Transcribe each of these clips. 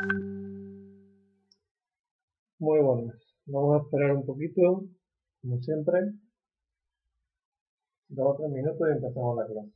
Muy buenas. Vamos a esperar un poquito, como siempre, 2 o 3 minutos y empezamos la clase.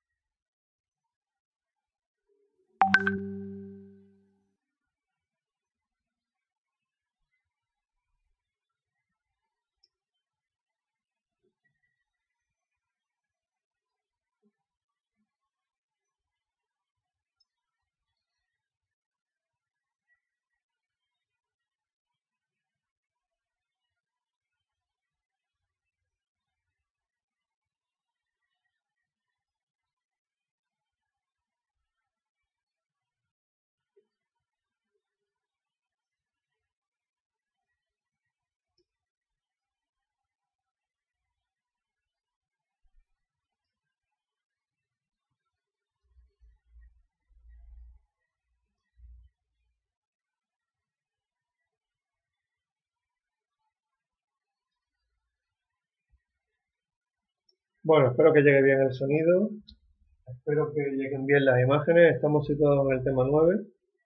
Bueno, espero que llegue bien el sonido, espero que lleguen bien las imágenes. Estamos situados en el tema 9,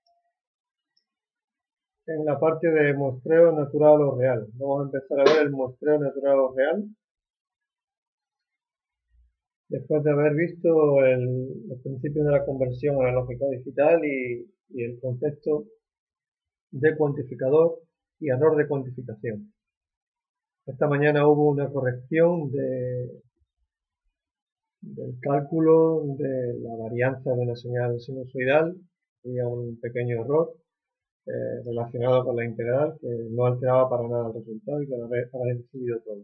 en la parte de muestreo natural o real. Vamos a empezar a ver el muestreo natural o real, después de haber visto los principios de la conversión analógica digital y el concepto de cuantificador y error de cuantificación. Esta mañana hubo una corrección del cálculo de la varianza de una señal sinusoidal. Había un pequeño error relacionado con la integral que no alteraba para nada el resultado y que lo habré recibido todo.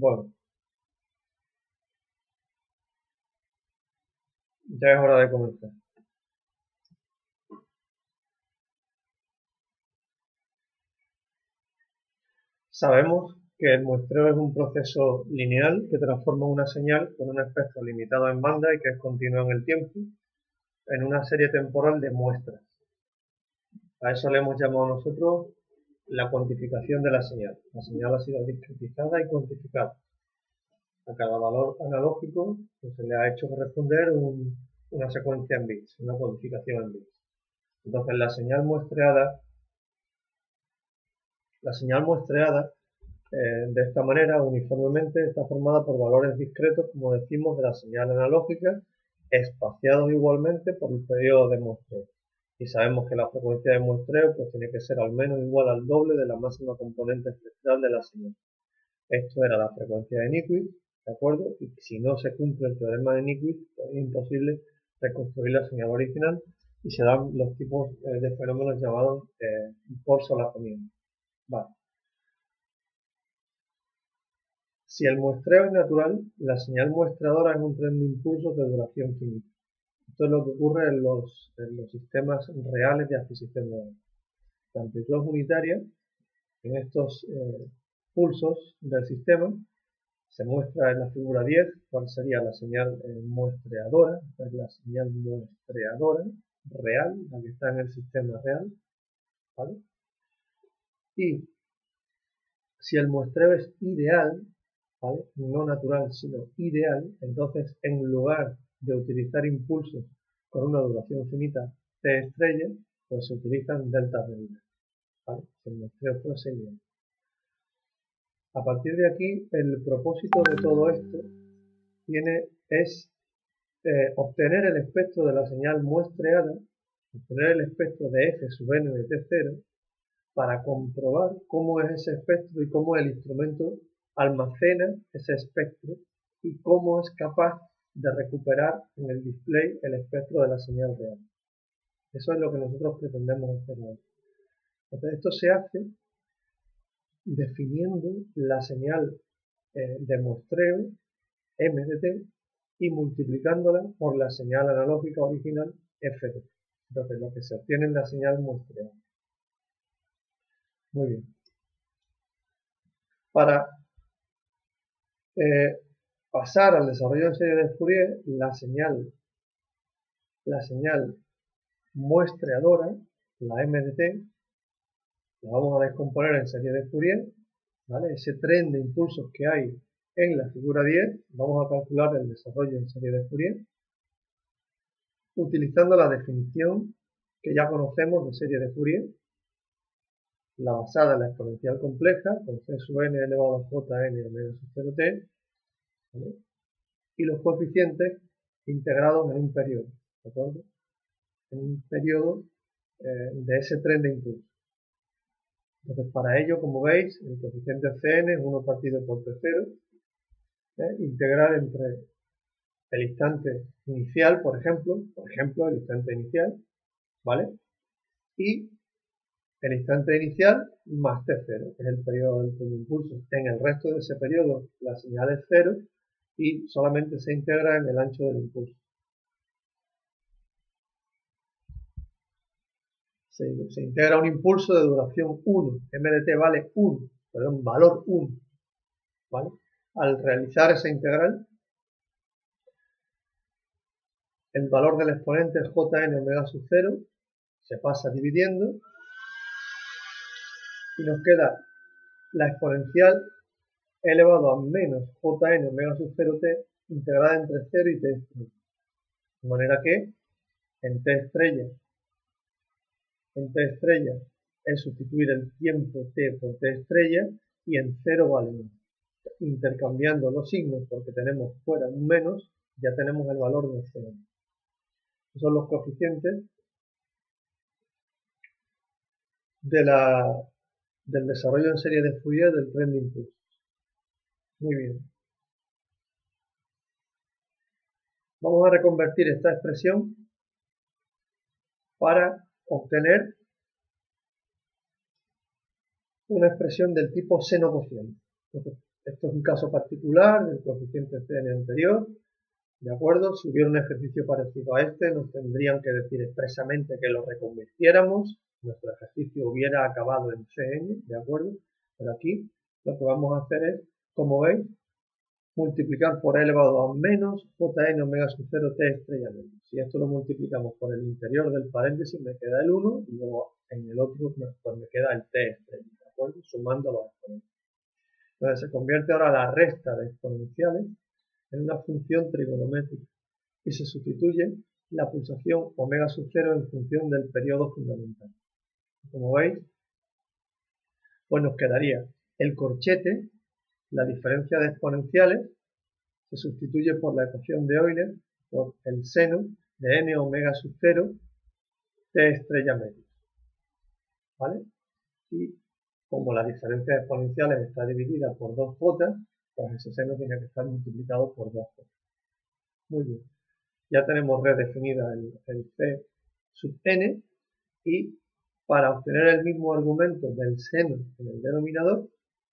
Bueno, ya es hora de comenzar. Sabemos que el muestreo es un proceso lineal que transforma una señal con un espectro limitado en banda y que es continuo en el tiempo en una serie temporal de muestras. A eso le hemos llamado nosotros la cuantificación de la señal. La señal ha sido discretizada y cuantificada. A cada valor analógico pues, se le ha hecho corresponder una secuencia en bits, una cuantificación en bits. Entonces la señal muestreada de esta manera uniformemente está formada por valores discretos, como decimos, de la señal analógica, espaciados igualmente por el periodo de muestreo. Y sabemos que la frecuencia de muestreo pues, tiene que ser al menos igual al doble de la máxima componente espectral de la señal. Esto era la frecuencia de Nyquist, ¿de acuerdo? Y si no se cumple el teorema de Nyquist, pues es imposible reconstruir la señal original y se dan los tipos de fenómenos llamados por solapamiento. Vale. Si el muestreo es natural, la señal muestradora es un tren de impulsos de duración finita. Esto es lo que ocurre en los sistemas reales de adquisición de datos. La amplitud es unitaria. En estos pulsos del sistema se muestra en la figura 10 cuál sería la señal muestreadora. Esta es la señal muestreadora real, la que está en el sistema real. ¿Vale? Y si el muestreo es ideal, ¿vale? No natural, sino ideal, entonces en lugar de utilizar impulsos con una duración finita t estrella, pues se utilizan deltas de vida, ¿vale? Si el muestreo fuese ideal. A partir de aquí, el propósito de todo esto es obtener el espectro de la señal muestreada, obtener el espectro de f sub n de t0, para comprobar cómo es ese espectro y cómo el instrumento almacena ese espectro y cómo es capaz de recuperar en el display el espectro de la señal real. Eso es lo que nosotros pretendemos hacer hoy. Entonces esto se hace definiendo la señal de muestreo m de t y multiplicándola por la señal analógica original f de t. Entonces lo que se obtiene es la señal muestreada. Muy bien. Para pasar al desarrollo en serie de Fourier, la señal muestreadora, la m de t, la vamos a descomponer en serie de Fourier, ¿vale? Ese tren de impulsos que hay en la figura 10, vamos a calcular el desarrollo en serie de Fourier, utilizando la definición que ya conocemos de serie de Fourier, la basada en la exponencial compleja, con c sub n elevado a jn omega sub 0t, ¿vale? Y los coeficientes integrados en un periodo, ¿de acuerdo? En un periodo de ese tren de impulso. Entonces, para ello, como veis, el coeficiente Cn es 1 partido por T0, integral entre el instante inicial, por ejemplo, el instante inicial, ¿vale? Y el instante inicial más T0, que es el periodo del tren de impulso. En el resto de ese periodo, la señal es 0 y solamente se integra en el ancho del impulso. Se integra un impulso de duración 1, m de t vale 1, perdón, valor 1, ¿vale? Al realizar esa integral, el valor del exponente jn omega sub 0 se pasa dividiendo y nos queda la exponencial elevado a menos jn omega sub 0t integrada entre 0 y t estrella. De manera que en t estrella es sustituir el tiempo t por t estrella y en 0 vale 1. Intercambiando los signos porque tenemos fuera un menos, ya tenemos el valor de 0. Esos son los coeficientes del desarrollo en serie de Fourier del tren de impulsos. Muy bien. Vamos a reconvertir esta expresión para obtener una expresión del tipo seno cociente. Entonces, Esto es un caso particular del coeficiente CN anterior, ¿de acuerdo? Si hubiera un ejercicio parecido a este, nos tendrían que decir expresamente que lo reconvirtiéramos, nuestro ejercicio hubiera acabado en Cn, ¿de acuerdo? Pero aquí lo que vamos a hacer es, como veis, multiplicar por e elevado a menos jn omega sub 0 t estrella menos. Si esto lo multiplicamos por el interior del paréntesis, me queda el 1 y luego en el otro pues me queda el t estrella, ¿de acuerdo? Sumando los exponentes. Entonces se convierte ahora la resta de exponenciales en una función trigonométrica y se sustituye la pulsación omega sub 0 en función del periodo fundamental. Como veis, pues nos quedaría el corchete, la diferencia de exponenciales, se sustituye por la ecuación de Euler por el seno de n omega sub 0 t estrella medio. ¿Vale? Y como la diferencia de exponenciales está dividida por 2j, pues ese seno tiene que estar multiplicado por 2j. Muy bien. Ya tenemos redefinida el c sub n y para obtener el mismo argumento del seno en el denominador,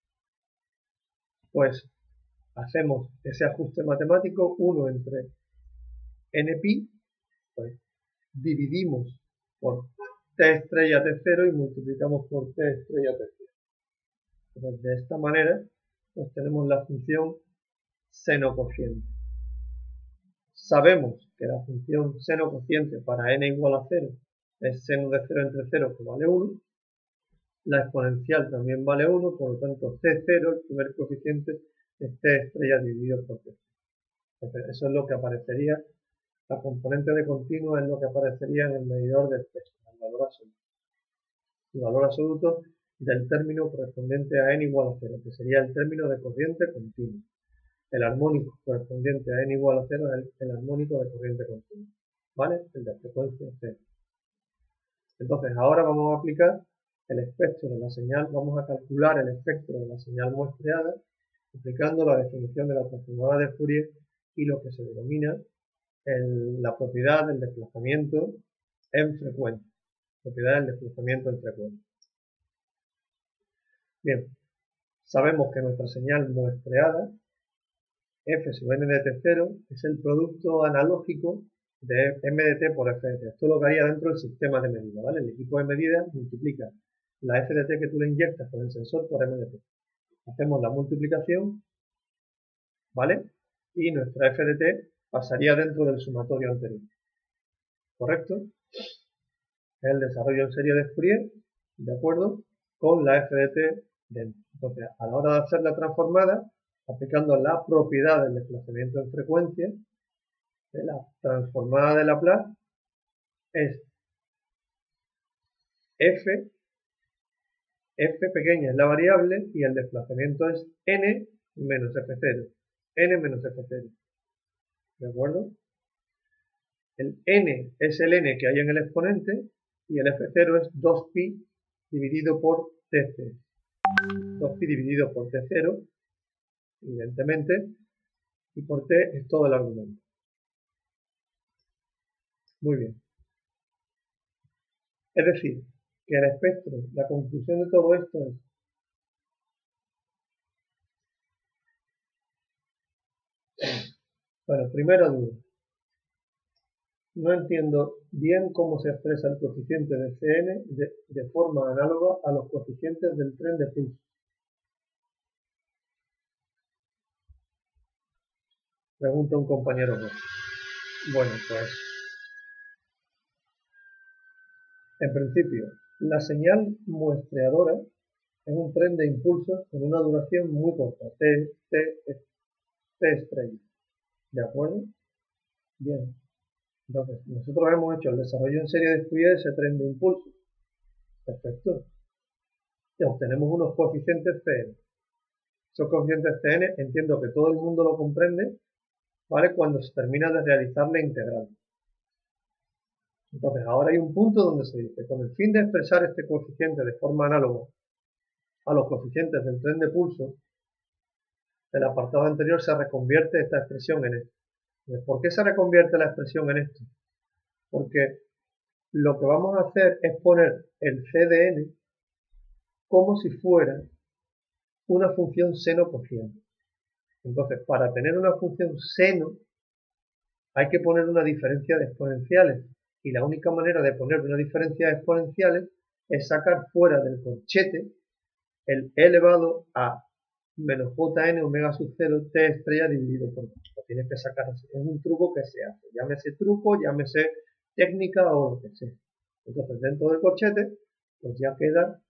pues hacemos ese ajuste matemático, 1 entre npi, pues dividimos por t estrella t0 y multiplicamos por t estrella t0. Entonces, de esta manera, pues tenemos la función seno cociente. Sabemos que la función seno cociente para n igual a 0 es seno de 0 entre 0, que vale 1. La exponencial también vale 1, por lo tanto C0, el primer coeficiente, es t estrella dividido por t. Entonces, eso es lo que aparecería, la componente de continuo es lo que aparecería en el medidor del peso, el valor absoluto. El valor absoluto del término correspondiente a n igual a 0, que sería el término de corriente continua. El armónico correspondiente a n igual a 0 es el armónico de corriente continua, ¿vale? El de frecuencia 0. Entonces, ahora vamos a aplicar el espectro de la señal, vamos a calcular el espectro de la señal muestreada, aplicando la definición de la transformada de Fourier y lo que se denomina la propiedad del desplazamiento en frecuencia. Propiedad del desplazamiento en frecuencia. Bien, sabemos que nuestra señal muestreada, f sub n de t0, es el producto analógico de m de t por f de t. Esto es lo que haría dentro del sistema de medida, ¿vale? El equipo de medida multiplica la f de t que tú le inyectas con el sensor por m de t. Hacemos la multiplicación, ¿vale? Y nuestra f de t pasaría dentro del sumatorio anterior. ¿Correcto? Es el desarrollo en serie de Fourier, ¿de acuerdo? Con la f de t dentro. Entonces, a la hora de hacer la transformada, aplicando la propiedad del desplazamiento en frecuencia, de la transformada de Laplace es f pequeña es la variable y el desplazamiento es n menos f0. N menos f0. ¿De acuerdo? El n es el n que hay en el exponente y el f0 es 2pi dividido por t0. 2pi dividido por t0, evidentemente, y por t es todo el argumento. Muy bien. Es decir, que el espectro, la conclusión de todo esto es bueno, primera duda. No entiendo bien cómo se expresa el coeficiente de Cn de forma análoga a los coeficientes del tren de pulso. Pregunta un compañero mío. Bueno, pues, en principio, la señal muestreadora es un tren de impulsos con una duración muy corta, t estrella. ¿De acuerdo? Bien. Entonces, nosotros hemos hecho el desarrollo en serie de Fourier de ese tren de impulsos. Perfecto. Y obtenemos unos coeficientes Cn. Esos coeficientes Cn entiendo que todo el mundo lo comprende, ¿vale? Cuando se termina de realizar la integral. Entonces, ahora hay un punto donde se dice, con el fin de expresar este coeficiente de forma análoga a los coeficientes del tren de pulso, el apartado anterior se reconvierte esta expresión en esto. ¿Por qué se reconvierte la expresión en esto? Porque lo que vamos a hacer es poner el c de n como si fuera una función seno cociente. Entonces, para tener una función seno, hay que poner una diferencia de exponenciales. Y la única manera de poner una diferencia de exponenciales es sacar fuera del corchete el e elevado a menos jn omega sub 0 t estrella dividido por 2. Lo tienes que sacar así. Es un truco que se hace. Llámese truco, llámese técnica o lo que sea. Entonces, dentro del corchete, pues ya queda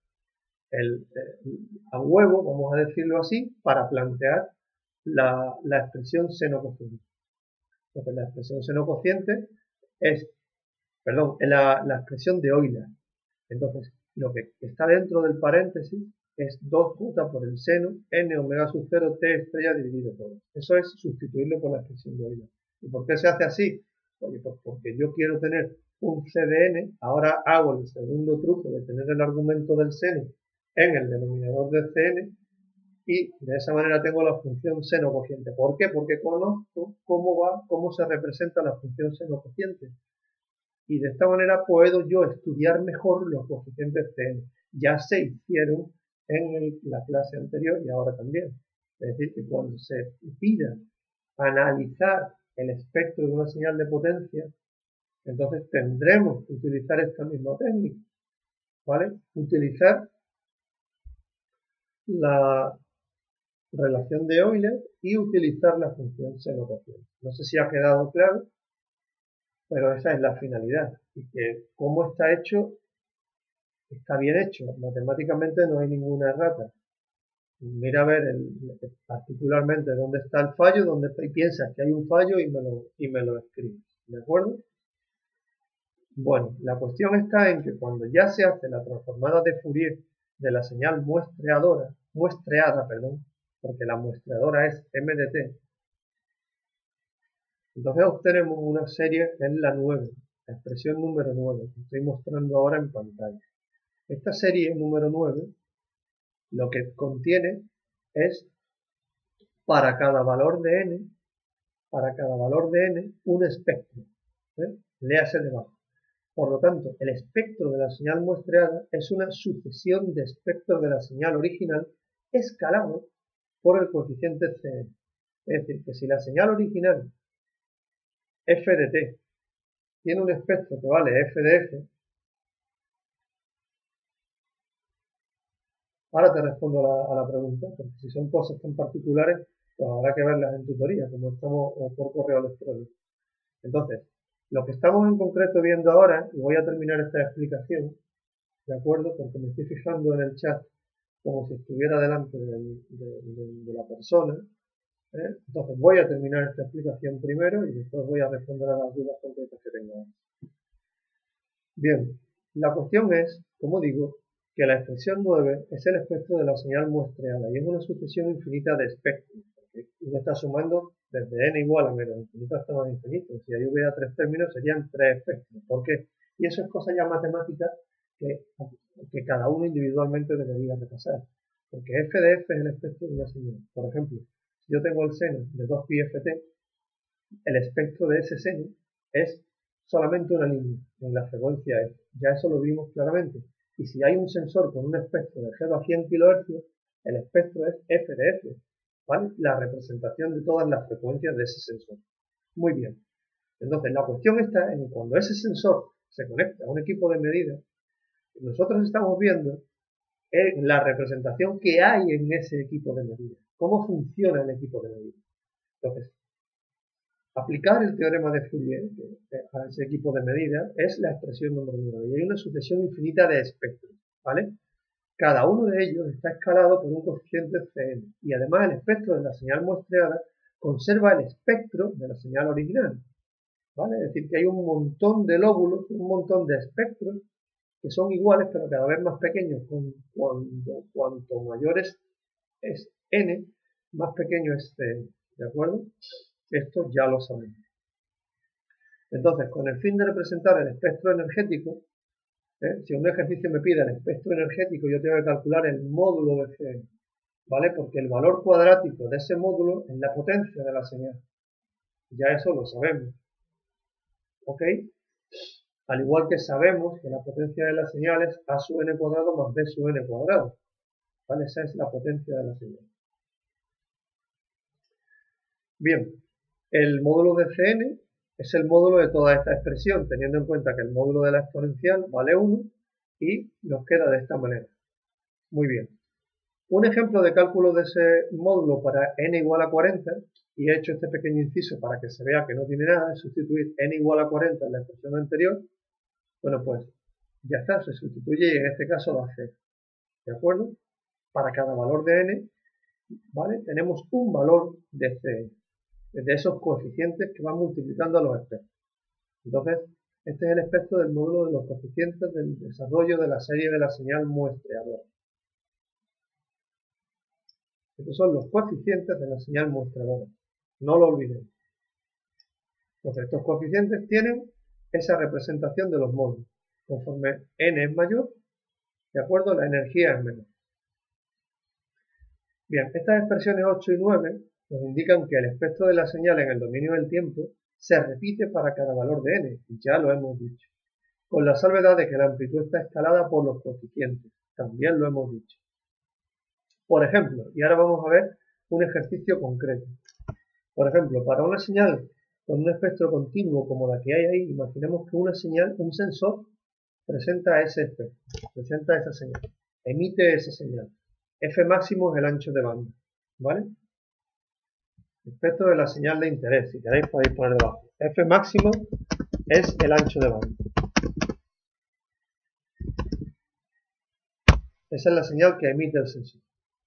a huevo, vamos a decirlo así, para plantear la expresión seno cociente. Entonces, la expresión seno cociente es, perdón, la expresión de Euler. Entonces, lo que está dentro del paréntesis es 2j por el seno n omega sub 0 t estrella dividido por 2. Eso es sustituirlo por la expresión de Euler. ¿Y por qué se hace así? Oye, pues porque yo quiero tener un c de n, ahora hago el segundo truco de tener el argumento del seno en el denominador de cn, y de esa manera tengo la función seno cociente. ¿Por qué? Porque conozco cómo se representa la función seno cociente. Y de esta manera puedo yo estudiar mejor los coeficientes cn. Ya se hicieron en la clase anterior y ahora también. Es decir, que cuando se pida analizar el espectro de una señal de potencia, entonces tendremos que utilizar esta misma técnica, ¿vale? Utilizar la relación de Euler y utilizar la función seno cociente. No sé si ha quedado claro, pero esa es la finalidad. Y que cómo está hecho, está bien hecho. Matemáticamente no hay ninguna errata. Mira a ver particularmente dónde está el fallo, y piensas que hay un fallo y me lo escribes. ¿De acuerdo? Bueno, la cuestión está en que cuando ya se hace la transformada de Fourier de la señal muestreada, porque la muestreadora es m de t, entonces obtenemos una serie que es la 9, la expresión número 9, que estoy mostrando ahora en pantalla. Esta serie número 9 lo que contiene es para cada valor de n, un espectro. Léase debajo. Por lo tanto, el espectro de la señal muestreada es una sucesión de espectros de la señal original escalado por el coeficiente Cn. Es decir, que si la señal original f de t tiene un espectro que vale f de f, ahora te respondo a la pregunta, porque si son cosas tan particulares, pues habrá que verlas en tutoría, como estamos, o por correo electrónico. Entonces, lo que estamos en concreto viendo ahora, y voy a terminar esta explicación, ¿de acuerdo? Porque me estoy fijando en el chat como si estuviera delante de la persona. Entonces voy a terminar esta explicación primero y después voy a responder a las dudas concretas que tengo. Bien, la cuestión es, como digo, que la expresión 9 es el espectro de la señal muestreada y es una sucesión infinita de espectros. Porque uno está sumando desde n igual a menos infinito hasta más infinito. Si ahí hubiera 3 términos serían 3 espectros. ¿Por qué? Y eso es cosa ya matemática que cada uno individualmente debería repasar. Porque f de f es el espectro de una señal. Por ejemplo, si yo tengo el seno de 2πft, el espectro de ese seno es solamente una línea en la frecuencia f. Ya eso lo vimos claramente. Y si hay un sensor con un espectro de 0 a 100 kHz, el espectro es f de f, ¿vale? La representación de todas las frecuencias de ese sensor. Muy bien. Entonces, la cuestión está en que cuando ese sensor se conecta a un equipo de medida, nosotros estamos viendo la representación que hay en ese equipo de medida. Cómo funciona el equipo de medida. Entonces, aplicar el teorema de Fourier a ese equipo de medida es la expresión número 9. Y hay una sucesión infinita de espectros, ¿vale? Cada uno de ellos está escalado por un coeficiente Cn. Y además el espectro de la señal muestreada conserva el espectro de la señal original, ¿vale? Es decir, que hay un montón de lóbulos, un montón de espectros que son iguales, pero cada vez más pequeños. Cuanto mayor es n, más pequeño es Cn, ¿de acuerdo? Esto ya lo sabemos. Entonces, con el fin de representar el espectro energético, si un ejercicio me pide el espectro energético, yo tengo que calcular el módulo de Cn, ¿vale? Porque el valor cuadrático de ese módulo es la potencia de la señal. Ya eso lo sabemos, ¿ok? Al igual que sabemos que la potencia de la señal es a sub n cuadrado más b sub n cuadrado, ¿vale? Esa es la potencia de la señal. Bien, el módulo de Cn es el módulo de toda esta expresión, teniendo en cuenta que el módulo de la exponencial vale 1 y nos queda de esta manera. Muy bien. Un ejemplo de cálculo de ese módulo para n igual a 40, y he hecho este pequeño inciso para que se vea que no tiene nada, es sustituir n igual a 40 en la expresión anterior. Bueno, pues ya está, se sustituye y en este caso va a ser, ¿de acuerdo? Para cada valor de n, ¿vale? Tenemos un valor de Cn, de esos coeficientes que van multiplicando a los espectros. Entonces, este es el espectro del módulo de los coeficientes del desarrollo de la serie de la señal muestreadora. Estos son los coeficientes de la señal muestreadora. No lo olvidemos. Entonces, estos coeficientes tienen esa representación de los módulos. Conforme n es mayor, ¿de acuerdo? La energía es menor. Bien, estas expresiones 8 y 9 nos indican que el espectro de la señal en el dominio del tiempo se repite para cada valor de n, ya lo hemos dicho, con la salvedad de que la amplitud está escalada por los coeficientes, también lo hemos dicho. Por ejemplo, y ahora vamos a ver un ejercicio concreto. Por ejemplo, para una señal con un espectro continuo como la que hay ahí, imaginemos que una señal, un sensor, presenta ese espectro, presenta esa señal, emite esa señal. F máximo es el ancho de banda, ¿vale? El espectro de la señal de interés, si queréis podéis poner debajo. F máximo es el ancho de banda. Esa es la señal que emite el sensor.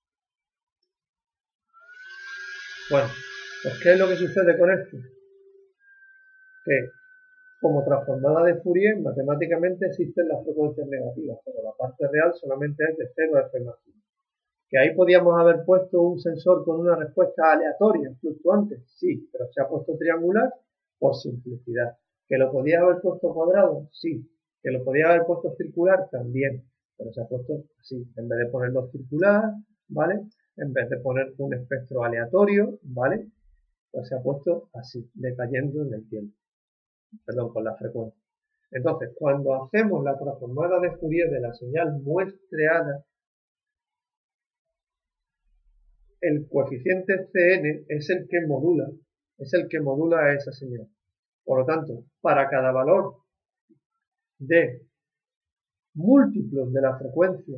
Bueno, pues ¿qué es lo que sucede con esto? Que como transformada de Fourier, matemáticamente existen las frecuencias negativas, pero la parte real solamente es de 0 a F máximo. ¿Que ahí podíamos haber puesto un sensor con una respuesta aleatoria, fluctuante? Sí, pero se ha puesto triangular por simplicidad. ¿Que lo podía haber puesto cuadrado? Sí. ¿Que lo podía haber puesto circular? También. Pero se ha puesto así, en vez de ponerlo circular, ¿vale? En vez de poner un espectro aleatorio, ¿vale? Pues se ha puesto así, decayendo en el tiempo. Perdón, con la frecuencia. Entonces, cuando hacemos la transformada de Fourier de la señal muestreada, el coeficiente Cn es el que modula esa señal. Por lo tanto, para cada valor de múltiplos de la frecuencia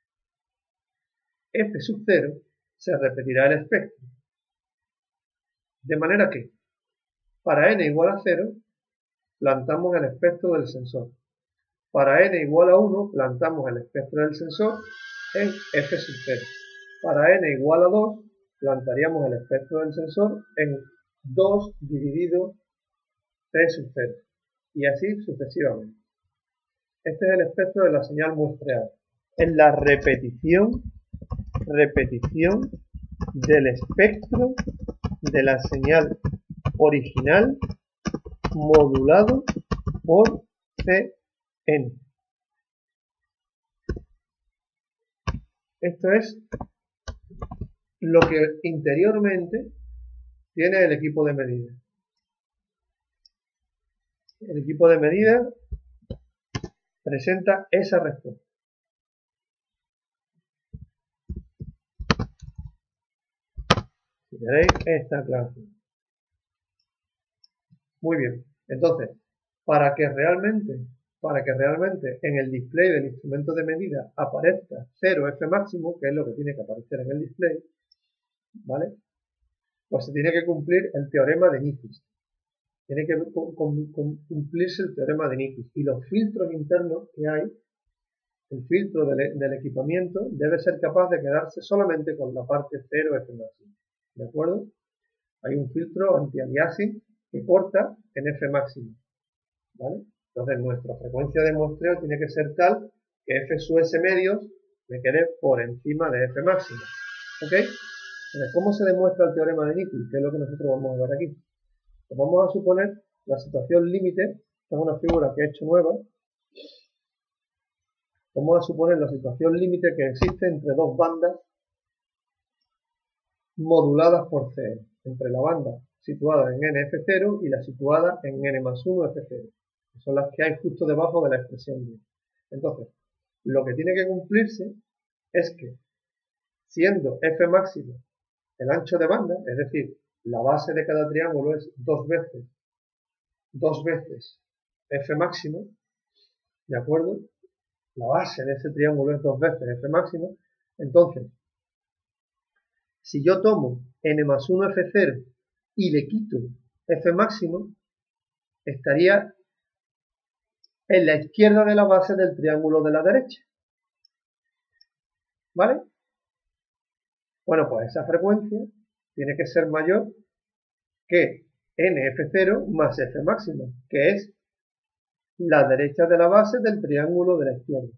f sub 0, se repetirá el espectro. De manera que, para n igual a 0, plantamos el espectro del sensor. Para n igual a 1, plantamos el espectro del sensor en f sub 0. Para n igual a 2, plantaríamos el espectro del sensor en 2 dividido c sub 0. Y así sucesivamente. Este es el espectro de la señal muestreada. Es la repetición del espectro de la señal original modulado por Cn. Esto es lo que interiormente tiene el equipo de medida. El equipo de medida presenta esa respuesta. Si queréis, esta clase. Muy bien. Entonces, para que realmente en el display del instrumento de medida aparezca 0 F máximo, que es lo que tiene que aparecer en el display, ¿vale? Pues se tiene que cumplir el teorema de Nyquist. Tiene que cumplirse el teorema de Nyquist. Y los filtros internos que hay, el filtro del equipamiento, debe ser capaz de quedarse solamente con la parte 0 F máximo. ¿De acuerdo? Hay un filtro anti-aliasing que corta en F máximo. ¿Vale? Entonces nuestra frecuencia de muestreo tiene que ser tal que F sub S medios me quede por encima de F máximo. ¿Ok? Entonces, ¿cómo se demuestra el teorema de Nyquist? Que es lo que nosotros vamos a ver aquí. Pues vamos a suponer la situación límite, esta es una figura que he hecho nueva. Vamos a suponer la situación límite que existe entre dos bandas moduladas por Cn, entre la banda situada en NF0 y la situada en N más 1 F0, que son las que hay justo debajo de la expresión 10. Entonces, lo que tiene que cumplirse es que siendo f máximo el ancho de banda, es decir, la base de cada triángulo es dos veces f máximo, ¿de acuerdo? La base de ese triángulo es dos veces f máximo. Entonces, si yo tomo n más 1 f0 y le quito f máximo, estaría en la izquierda de la base del triángulo de la derecha. ¿Vale? Bueno, pues esa frecuencia tiene que ser mayor que nf0 más f máximo, que es la derecha de la base del triángulo de la izquierda.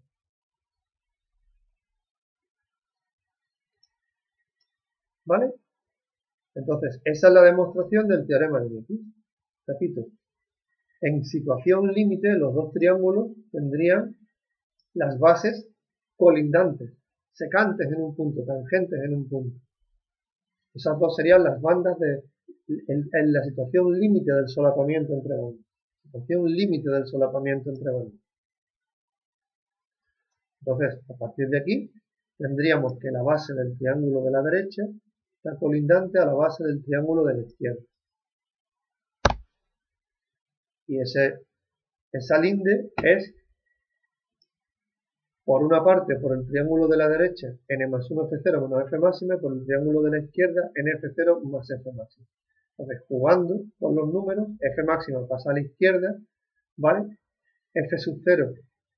¿Vale? Entonces, esa es la demostración del teorema de Newton. Repito, en situación límite los dos triángulos tendrían las bases colindantes, secantes en un punto, tangentes en un punto. Esas dos serían las bandas en la situación límite del solapamiento entre bandas. Situación límite del solapamiento entre bandas. Entonces, a partir de aquí, tendríamos que la base del triángulo de la derecha está colindante a la base del triángulo de la izquierda. Y esa linde es, por una parte, por el triángulo de la derecha, n más 1 f0 menos f máxima, y por el triángulo de la izquierda, n f0 más f máxima. Entonces, jugando con los números, f máxima pasa a la izquierda, ¿vale? F sub 0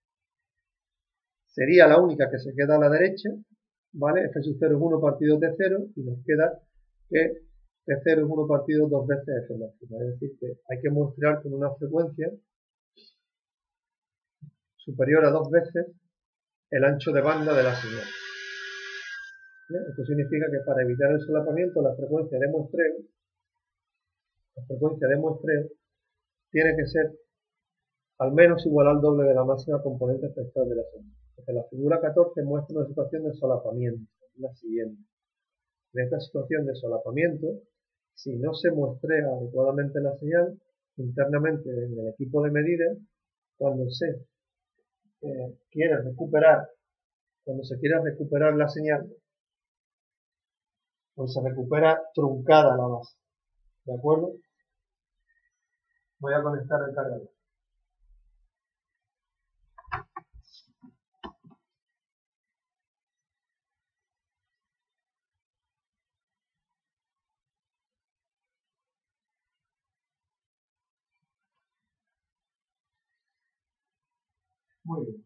sería la única que se queda a la derecha, ¿vale? F sub 0 es 1 partido T0 y nos queda que T0 es 1 partido 2 veces F máxima. Es decir, que hay que mostrar con una frecuencia superior a 2 veces el ancho de banda de la señal. ¿Bien? Esto significa que para evitar el solapamiento la frecuencia de muestreo tiene que ser al menos igual al doble de la máxima componente espectral de la señal. Porque la figura 14 muestra una situación de solapamiento, la siguiente. En esta situación de solapamiento, si no se muestrea adecuadamente la señal, internamente en el equipo de medida, cuando se quiera recuperar la señal, pues se recupera truncada la base. ¿De acuerdo? Voy a conectar el cargador. Muy bien.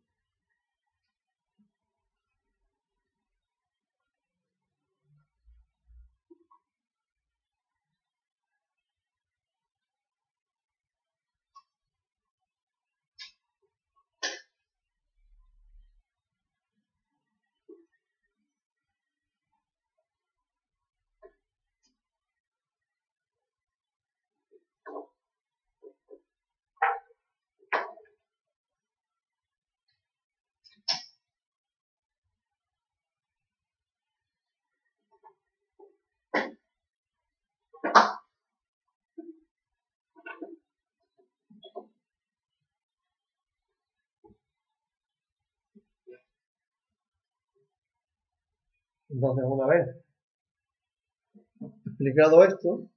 Entonces, una vez explicado esto,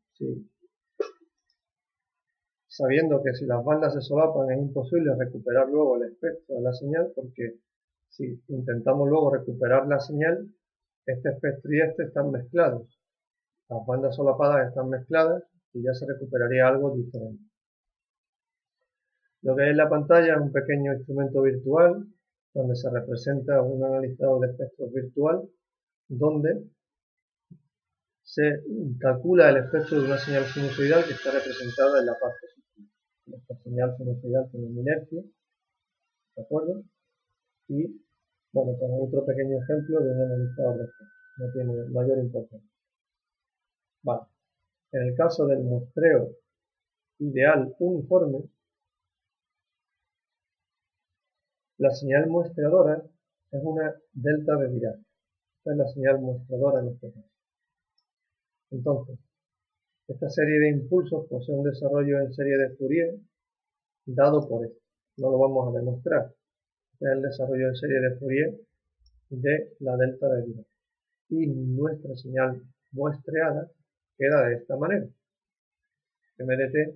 sabiendo que si las bandas se solapan es imposible recuperar luego el espectro de la señal, porque si intentamos luego recuperar la señal, este espectro y este están mezclados. Las bandas solapadas están mezcladas y ya se recuperaría algo diferente. Lo que hay en la pantalla es un pequeño instrumento virtual donde se representa un analizador de espectros virtual donde se calcula el espectro de una señal sinusoidal que está representada en la parte superior. Esta señal sinusoidal tiene una inercia, ¿de acuerdo? Y, bueno, pues otro pequeño ejemplo de un analizador de espectros. No tiene mayor importancia. Vale. En el caso del muestreo ideal uniforme, la señal muestreadora es una delta de Dirac. Esta es la señal muestreadora en este caso. Entonces, esta serie de impulsos posee un desarrollo en serie de Fourier dado por esto. No lo vamos a demostrar. Este es el desarrollo en serie de Fourier de la delta de Dirac. y nuestra señal muestreada queda de esta manera, m de t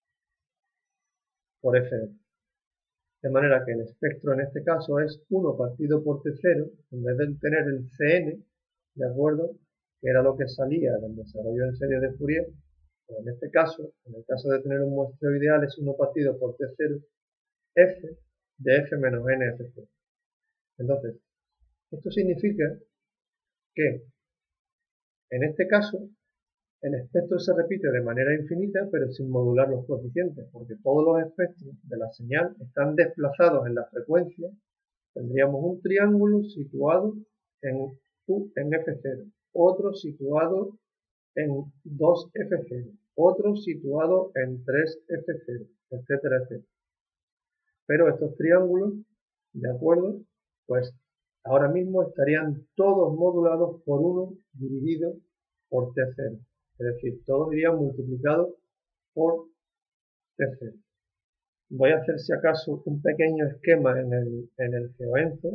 por f de t. De manera que el espectro en este caso es 1 partido por T0, en vez de tener el Cn, ¿de acuerdo?, que era lo que salía del desarrollo en serie de Fourier, pero en este caso, en el caso de tener un muestreo ideal, es 1 partido por T0, f de f menos n f0. Entonces, esto significa que, en este caso, el espectro se repite de manera infinita, pero sin modular los coeficientes, porque todos los espectros de la señal están desplazados en la frecuencia. Tendríamos un triángulo situado en f0, otro situado en 2f0, otro situado en 3f0, etcétera, etcétera. Pero estos triángulos, ¿de acuerdo?, pues ahora mismo estarían todos modulados por 1 dividido por T0. Es decir, todos irían multiplicados por T0. Voy a hacer si acaso un pequeño esquema en el GeoEnzo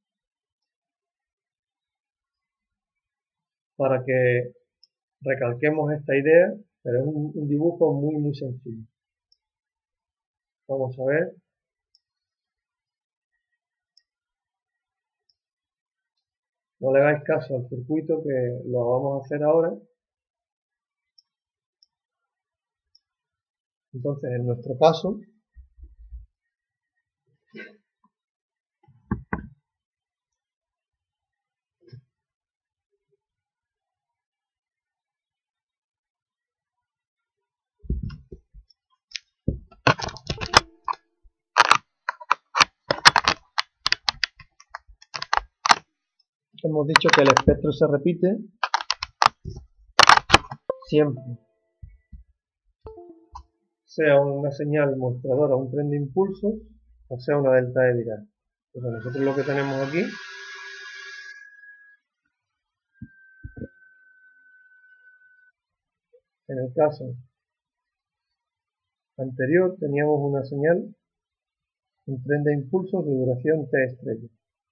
para que recalquemos esta idea, pero es un dibujo muy sencillo. Vamos a ver. No le hagáis caso al circuito, que lo vamos a hacer ahora. Entonces, en nuestro paso, hemos dicho que el espectro se repite siempre, sea una señal mostradora, un tren de impulsos, o sea una delta de Dirac. Entonces nosotros lo que tenemos aquí, en el caso anterior, teníamos una señal, un tren de impulsos de duración t estrella.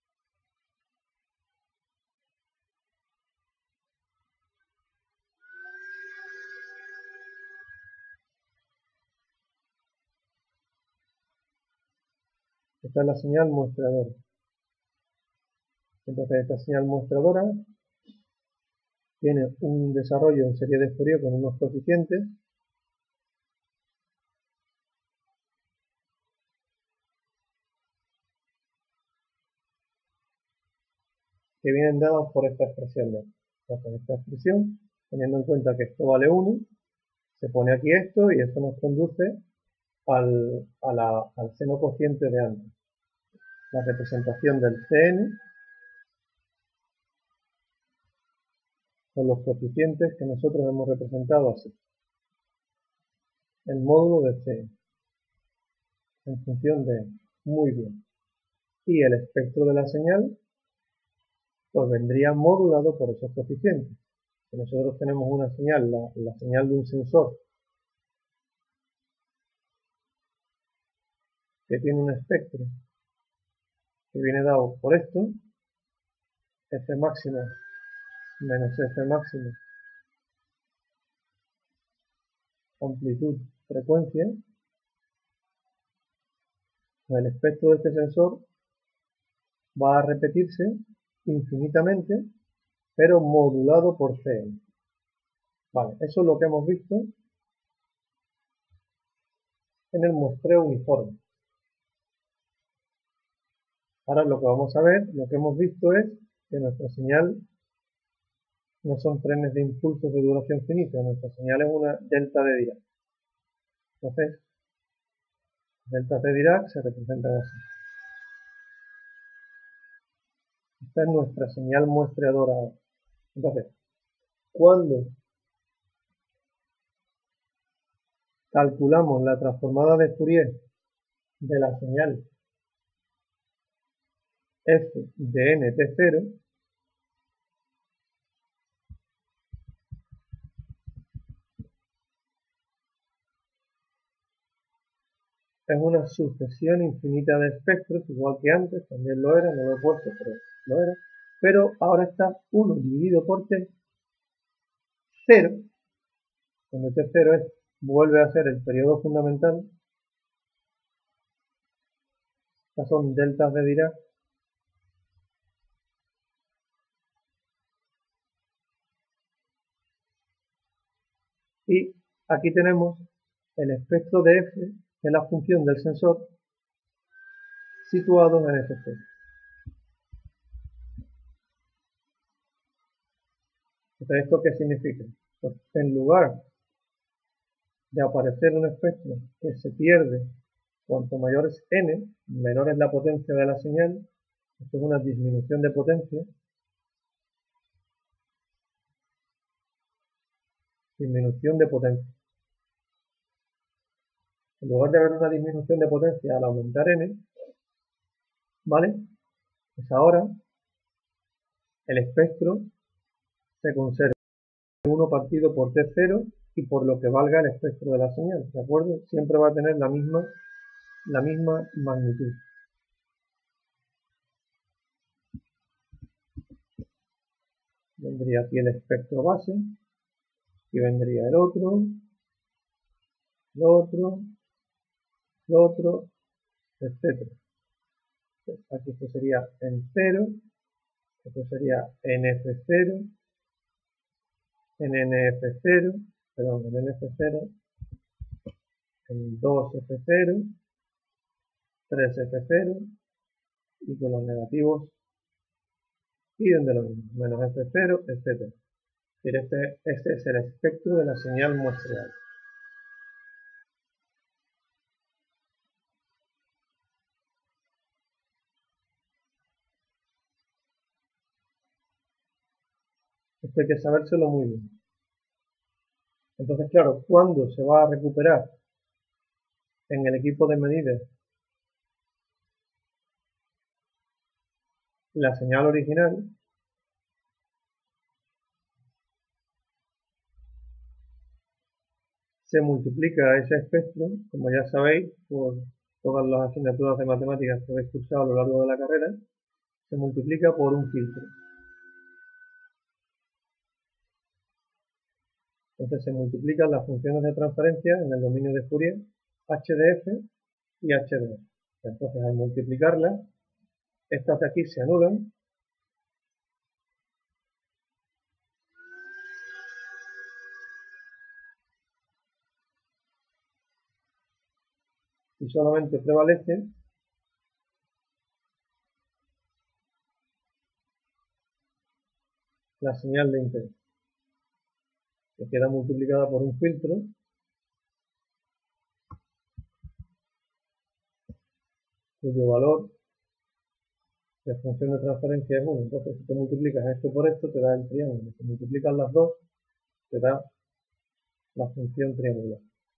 Esta es la señal mostradora. Entonces esta señal mostradora tiene un desarrollo en serie de Fourier con unos coeficientes que vienen dados por esta expresión. Entonces esta expresión, teniendo en cuenta que esto vale 1, se pone aquí esto y esto nos conduce al seno cociente de antes. La representación del Cn con los coeficientes que nosotros hemos representado así. El módulo de Cn en función de muy bien. Y el espectro de la señal pues vendría modulado por esos coeficientes. Si nosotros tenemos una señal, la señal de un sensor que tiene un espectro que viene dado por esto, f máximo menos f máximo, amplitud, frecuencia, el espectro de este sensor va a repetirse infinitamente, pero modulado por Cn. Vale, eso es lo que hemos visto en el muestreo uniforme. Ahora lo que vamos a ver, lo que hemos visto es que nuestra señal no son trenes de impulsos de duración finita, nuestra señal es una delta de Dirac. Entonces, deltas de Dirac se representan así. Esta es nuestra señal muestreadora ahora. Entonces, cuando calculamos la transformada de Fourier de la señal f de nt0, es una sucesión infinita de espectros, igual que antes, también lo era, no lo he puesto, pero lo era, pero ahora está 1 dividido por t, 0, donde t0 vuelve a ser el periodo fundamental. Estas son deltas de Dirac. Y aquí tenemos el espectro de f, que es la función del sensor, situado en F0. Entonces, ¿esto qué significa? Pues en lugar de aparecer un espectro que se pierde cuanto mayor es n, menor es la potencia de la señal, esto es una disminución de potencia, En lugar de haber una disminución de potencia al aumentar n, ¿vale? Pues ahora el espectro se conserva 1 partido por t0 y por lo que valga el espectro de la señal, ¿de acuerdo? Siempre va a tener la misma magnitud. Vendría aquí el espectro base, y vendría el otro, el otro, etc. Aquí esto sería en 0, esto sería en F0, en NF0, perdón, en NF0, en 2F0, 3F0, y con los negativos y de lo mismo, menos F0, etc. Este es el espectro de la señal muestreal. Esto hay que sabérselo muy bien. Entonces, claro, ¿cuándo se va a recuperar en el equipo de medidas la señal original? Se multiplica ese espectro, como ya sabéis, por todas las asignaturas de matemáticas que habéis cursado a lo largo de la carrera, se multiplica por un filtro. Entonces se multiplican las funciones de transferencia en el dominio de Fourier, h de f y h de f. Entonces al multiplicarlas, estas de aquí se anulan y solamente prevalece la señal de interés, que queda multiplicada por un filtro cuyo valor de función de transferencia es 1. Entonces si tú multiplicas esto por esto te da el triángulo. Si multiplicas las dos te da la función triangular.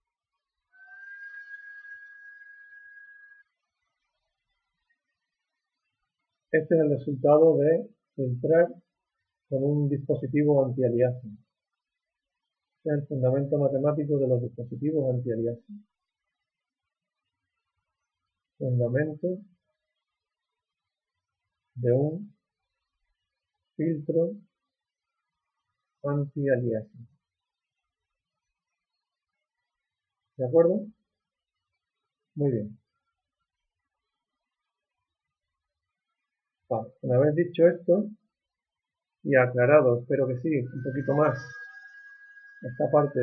Este es el resultado de filtrar con un dispositivo antialiasing. Este es el fundamento matemático de los dispositivos antialiasing. Fundamento de un filtro anti-aliasing. ¿De acuerdo? Muy bien. Vale, una vez dicho esto y aclarado, espero que sí, un poquito más esta parte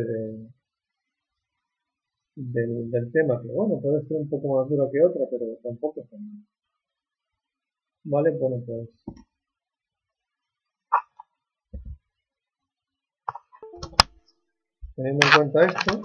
del tema, que bueno, puede ser un poco más dura que otra, pero tampoco es tan... Vale, bueno, pues teniendo en cuenta esto,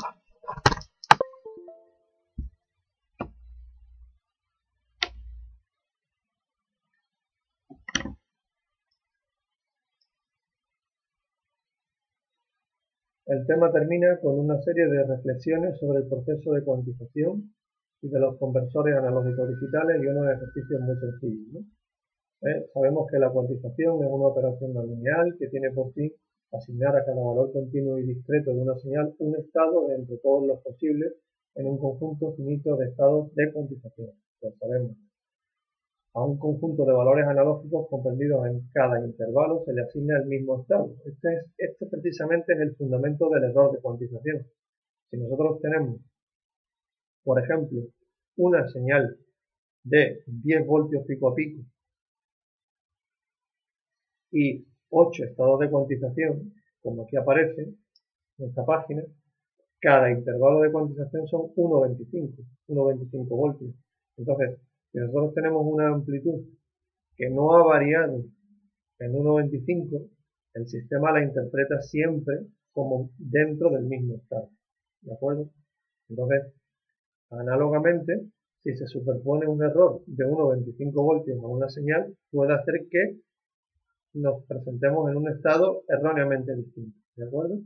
el tema termina con una serie de reflexiones sobre el proceso de cuantización y de los conversores analógicos digitales y unos ejercicios muy sencillos, ¿no? Sabemos que la cuantización es una operación no lineal que tiene por fin asignar a cada valor continuo y discreto de una señal un estado entre todos los posibles en un conjunto finito de estados de cuantización. Lo sabemos. A un conjunto de valores analógicos comprendidos en cada intervalo se le asigna el mismo estado. Este precisamente es el fundamento del error de cuantización. Si nosotros tenemos, por ejemplo, una señal de 10 voltios pico a pico y 8 estados de cuantización, como aquí aparece en esta página, cada intervalo de cuantización son 1,25 voltios. Entonces, si nosotros tenemos una amplitud que no ha variado en 1,25, el sistema la interpreta siempre como dentro del mismo estado. ¿De acuerdo? Entonces, análogamente, si se superpone un error de 1,25 voltios a una señal, puede hacer que nos presentemos en un estado erróneamente distinto. ¿De acuerdo?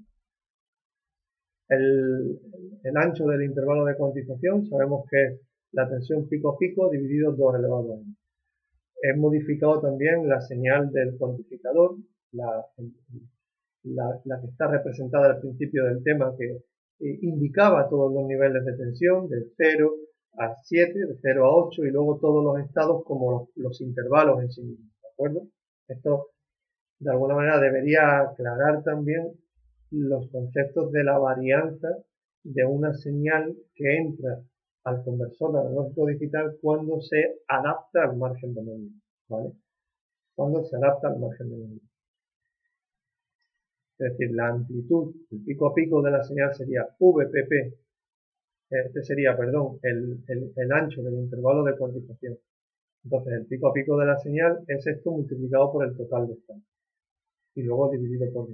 El ancho del intervalo de cuantización sabemos que es la tensión pico a pico dividido 2 elevado a n. He modificado también la señal del cuantificador, la que está representada al principio del tema, que indicaba todos los niveles de tensión, de 0 a 7, de 0 a 8, y luego todos los estados como los intervalos en sí mismos. ¿De acuerdo? Esto, de alguna manera, debería aclarar también los conceptos de la varianza de una señal que entra al conversor analógico digital cuando se adapta al margen de medida, ¿vale? Cuando se adapta al margen de medida. Es decir, la amplitud, el pico a pico de la señal sería VPP, el ancho del intervalo de cuantización. Entonces, el pico a pico de la señal es esto multiplicado por el total de estados y luego dividido por 2.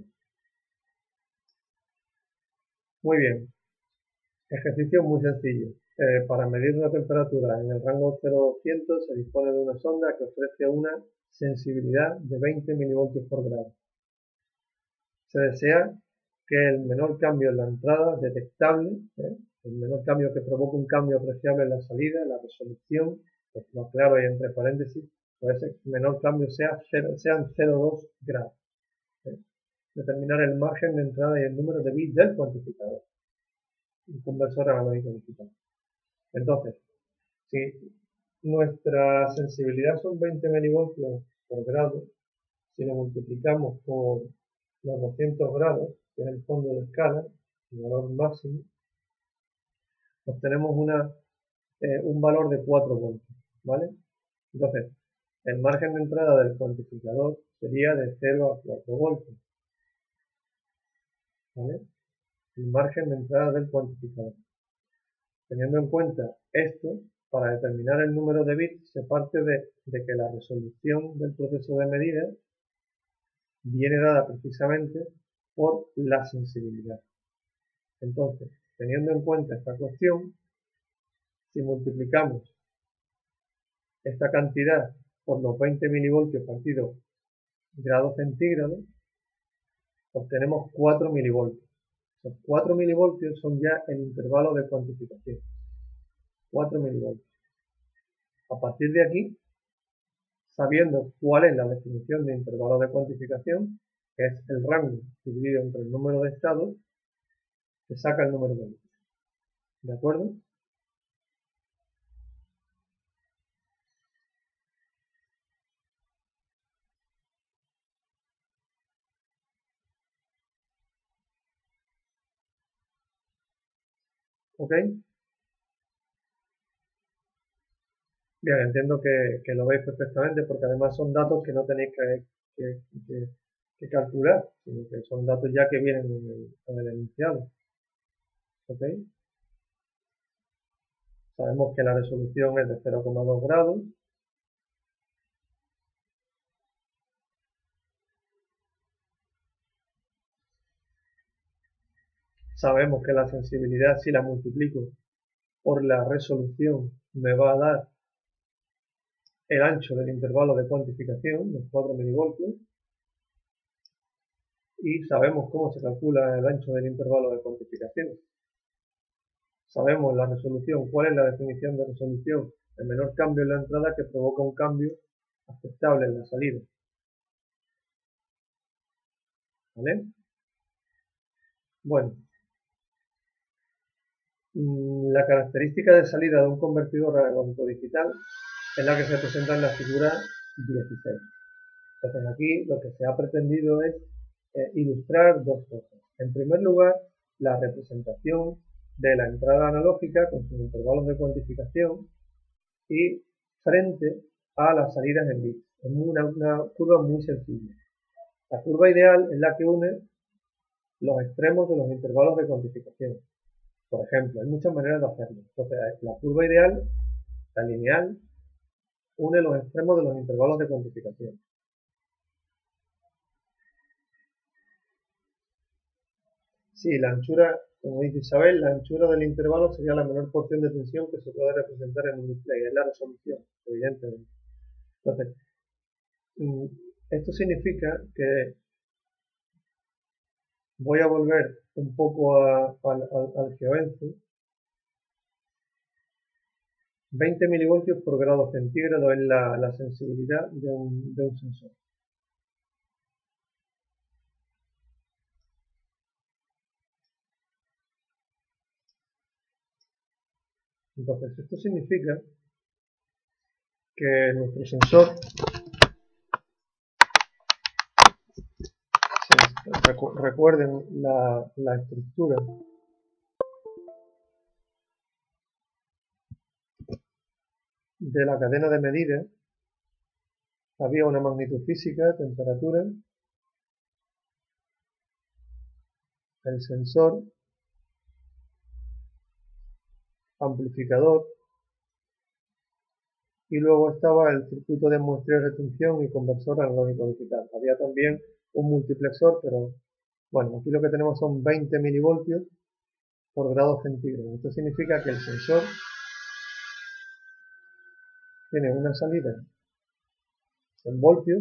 Muy bien. Ejercicio muy sencillo. Para medir una temperatura en el rango 0-200 se dispone de una sonda que ofrece una sensibilidad de 20 milivoltios por grado. Se desea que el menor cambio en la entrada detectable, el menor cambio que provoque un cambio apreciable en la salida, la resolución, pues lo aclaro ahí entre paréntesis, pues ese menor cambio sean 0,2 grados. Determinar el margen de entrada y el número de bits del cuantificador. Un conversor analógico digital. Entonces, si nuestra sensibilidad son 20 milivoltios por grado, si lo multiplicamos por los 200 grados, que es el fondo de escala, el valor máximo, obtenemos un valor de 4 voltios, ¿vale? Entonces, el margen de entrada del cuantificador sería de 0 a 4 voltios, ¿vale? El margen de entrada del cuantificador. Teniendo en cuenta esto, para determinar el número de bits se parte de que la resolución del proceso de medida viene dada precisamente por la sensibilidad. Entonces, teniendo en cuenta esta cuestión, si multiplicamos esta cantidad por los 20 milivoltios partido grados centígrados, obtenemos 4 milivoltios. Esos 4 milivoltios son ya el intervalo de cuantificación. 4 milivoltios. A partir de aquí, sabiendo cuál es la definición de intervalo de cuantificación, que es el rango dividido entre el número de estados, se saca el número de bits. ¿De acuerdo? ¿Ok? Bien, entiendo que lo veis perfectamente porque además son datos que no tenéis que calcular, sino que son datos ya que vienen en el enunciado. ¿Ok? Sabemos que la resolución es de 0,2 grados. Sabemos que la sensibilidad, si la multiplico por la resolución, me va a dar el ancho del intervalo de cuantificación, los 4 milivoltios. Y sabemos cómo se calcula el ancho del intervalo de cuantificación. Sabemos la resolución, cuál es la definición de resolución, el menor cambio en la entrada que provoca un cambio aceptable en la salida. ¿Vale? Bueno, la característica de salida de un convertidor analógico digital es la que se presenta en la figura 16. Entonces aquí lo que se ha pretendido es ilustrar dos cosas. En primer lugar, la representación de la entrada analógica con sus intervalos de cuantificación y frente a las salidas en bits. Es una curva muy sencilla. La curva ideal es la que une los extremos de los intervalos de cuantificación. Por ejemplo, hay muchas maneras de hacerlo. Entonces, la curva ideal, la lineal, une los extremos de los intervalos de cuantificación. Sí, la anchura, como dice Isabel, la anchura del intervalo sería la menor porción de tensión que se puede representar en un display, es la resolución, evidentemente. Entonces, esto significa que voy a volver un poco al geoenzo. 20 milivoltios por grado centígrado es la sensibilidad de un sensor. Entonces, esto significa que nuestro sensor, recuerden la estructura de la cadena de medidas, había una magnitud física, temperatura, el sensor, amplificador, y luego estaba el circuito de muestreo y retención y conversor analógico digital. Había también un multiplexor, pero bueno, aquí lo que tenemos son 20 milivoltios por grado centígrado. Esto significa que el sensor tiene una salida en voltios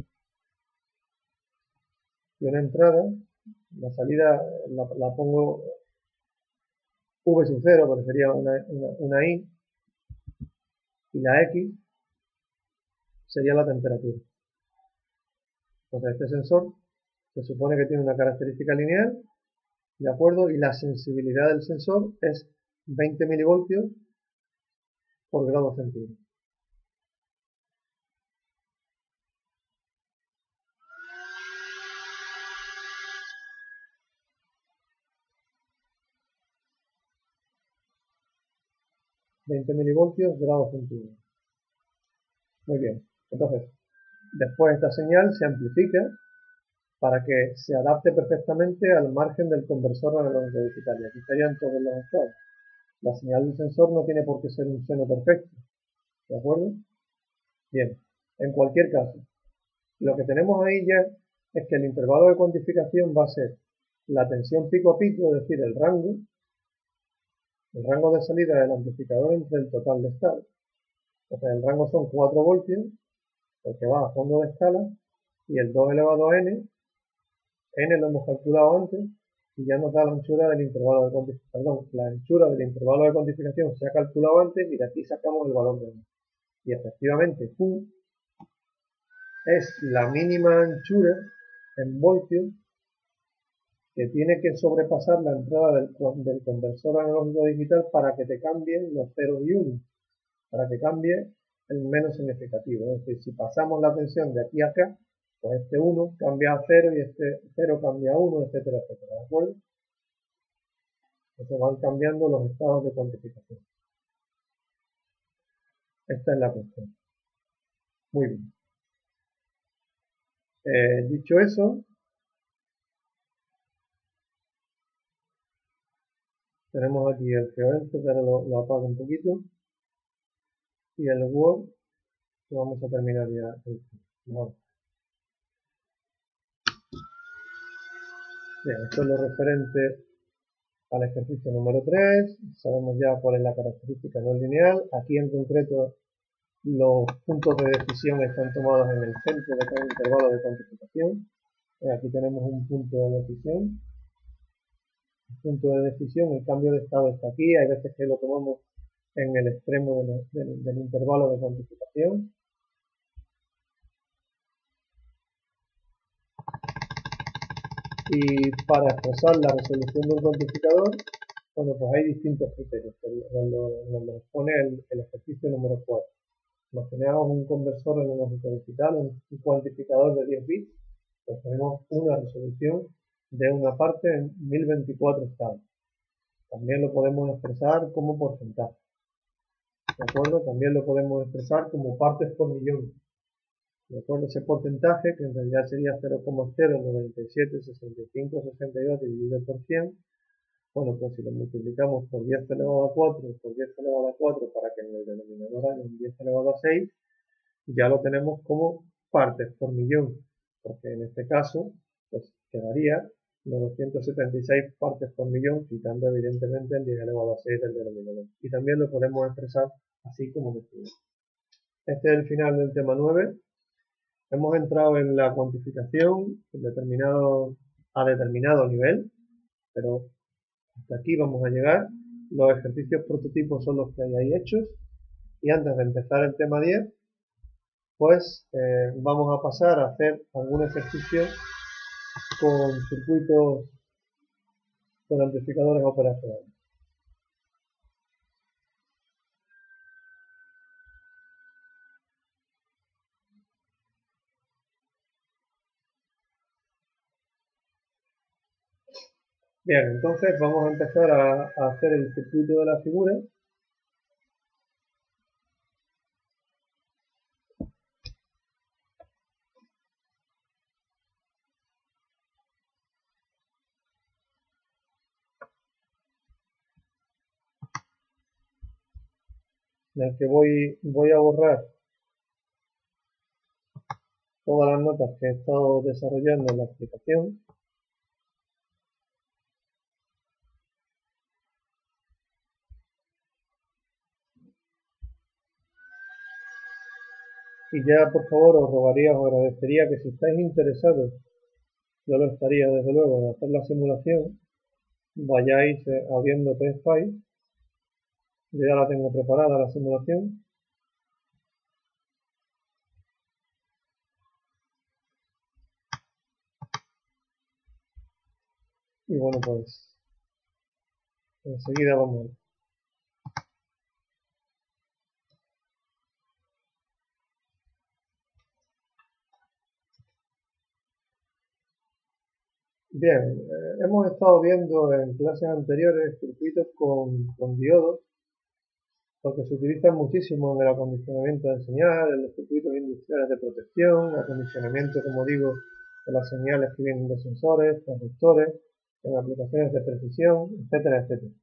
y una entrada. La salida la pongo V sub 0, porque sería una I, y la X sería la temperatura. Entonces este sensor se supone que tiene una característica lineal, ¿de acuerdo? Y la sensibilidad del sensor es 20 milivoltios por grado centígrado. Milivoltios grado centígrado. Muy bien. Entonces, después esta señal se amplifica para que se adapte perfectamente al margen del conversor analógico digital. Y aquí estarían todos los estados. La señal del sensor no tiene por qué ser un seno perfecto. ¿De acuerdo? Bien. En cualquier caso, lo que tenemos ahí ya es que el intervalo de cuantificación va a ser la tensión pico a pico, es decir, el rango de salida del amplificador entre el total de estados. Entonces el rango son 4 voltios, porque va a fondo de escala, y el 2 elevado a n lo hemos calculado antes, y ya nos da la anchura del intervalo de cuantificación. Perdón, la anchura del intervalo de cuantificación se ha calculado antes, y de aquí sacamos el valor de n. Y efectivamente Q es la mínima anchura en voltios que tiene que sobrepasar la entrada del conversor analógico digital para que te cambien los ceros y unos, para que cambie el menos significativo. Es decir, si pasamos la tensión de aquí a acá, pues este 1 cambia a 0 y este 0 cambia a 1, etcétera, etcétera. ¿De acuerdo? Entonces van cambiando los estados de cuantificación. Esta es la cuestión. Muy bien. Dicho eso, tenemos aquí el geoenzo, que ahora lo apago un poquito, y el Word, que vamos a terminar ya. No. Bien, esto es lo referente al ejercicio número 3. Sabemos ya cuál es la característica no lineal. Aquí en concreto los puntos de decisión están tomados en el centro de cada intervalo de cuantificación. Aquí tenemos un punto de decisión. El cambio de estado está aquí. Hay veces que lo tomamos en el extremo del intervalo de cuantificación. Y para expresar la resolución de un cuantificador, bueno, pues hay distintos criterios, nos lo expone el ejercicio número 4. Imaginemos un conversor analógico digital, un cuantificador de 10 bits, pues tenemos una resolución de una parte en 1024 estados. También lo podemos expresar como porcentaje, ¿de acuerdo? También lo podemos expresar como partes por millón, ¿de acuerdo? Ese porcentaje, que en realidad sería 0,0976562 dividido por 100, bueno, pues si lo multiplicamos por 10 elevado a 4 y por 10 elevado a 4 para que en el denominador haya un 10 elevado a 6, ya lo tenemos como partes por millón, porque en este caso pues quedaría 976 partes por millón, quitando evidentemente el 10 elevado a 6 del denominador. Y también lo podemos expresar así como decimal. Este es el final del tema 9. Hemos entrado en la cuantificación a determinado nivel, pero hasta aquí vamos a llegar. Los ejercicios prototipos son los que hay ahí hechos. Y antes de empezar el tema 10, pues vamos a pasar a hacer algún ejercicio con circuitos con amplificadores operacionales. Bien, entonces vamos a empezar a hacer el circuito de la figura. En el que voy a borrar todas las notas que he estado desarrollando en la explicación. Y ya, por favor, os agradecería que si estáis interesados, yo lo estaría desde luego, en hacer la simulación, vayáis abriendo TestFile. Yo ya la tengo preparada la simulación. Y bueno, pues enseguida vamos a ver. Bien, hemos estado viendo en clases anteriores circuitos con diodos, porque se utilizan muchísimo en el acondicionamiento de señal, en los circuitos industriales de protección, acondicionamiento, como digo, de las señales que vienen de sensores, transductores, en aplicaciones de precisión, etcétera, etcétera.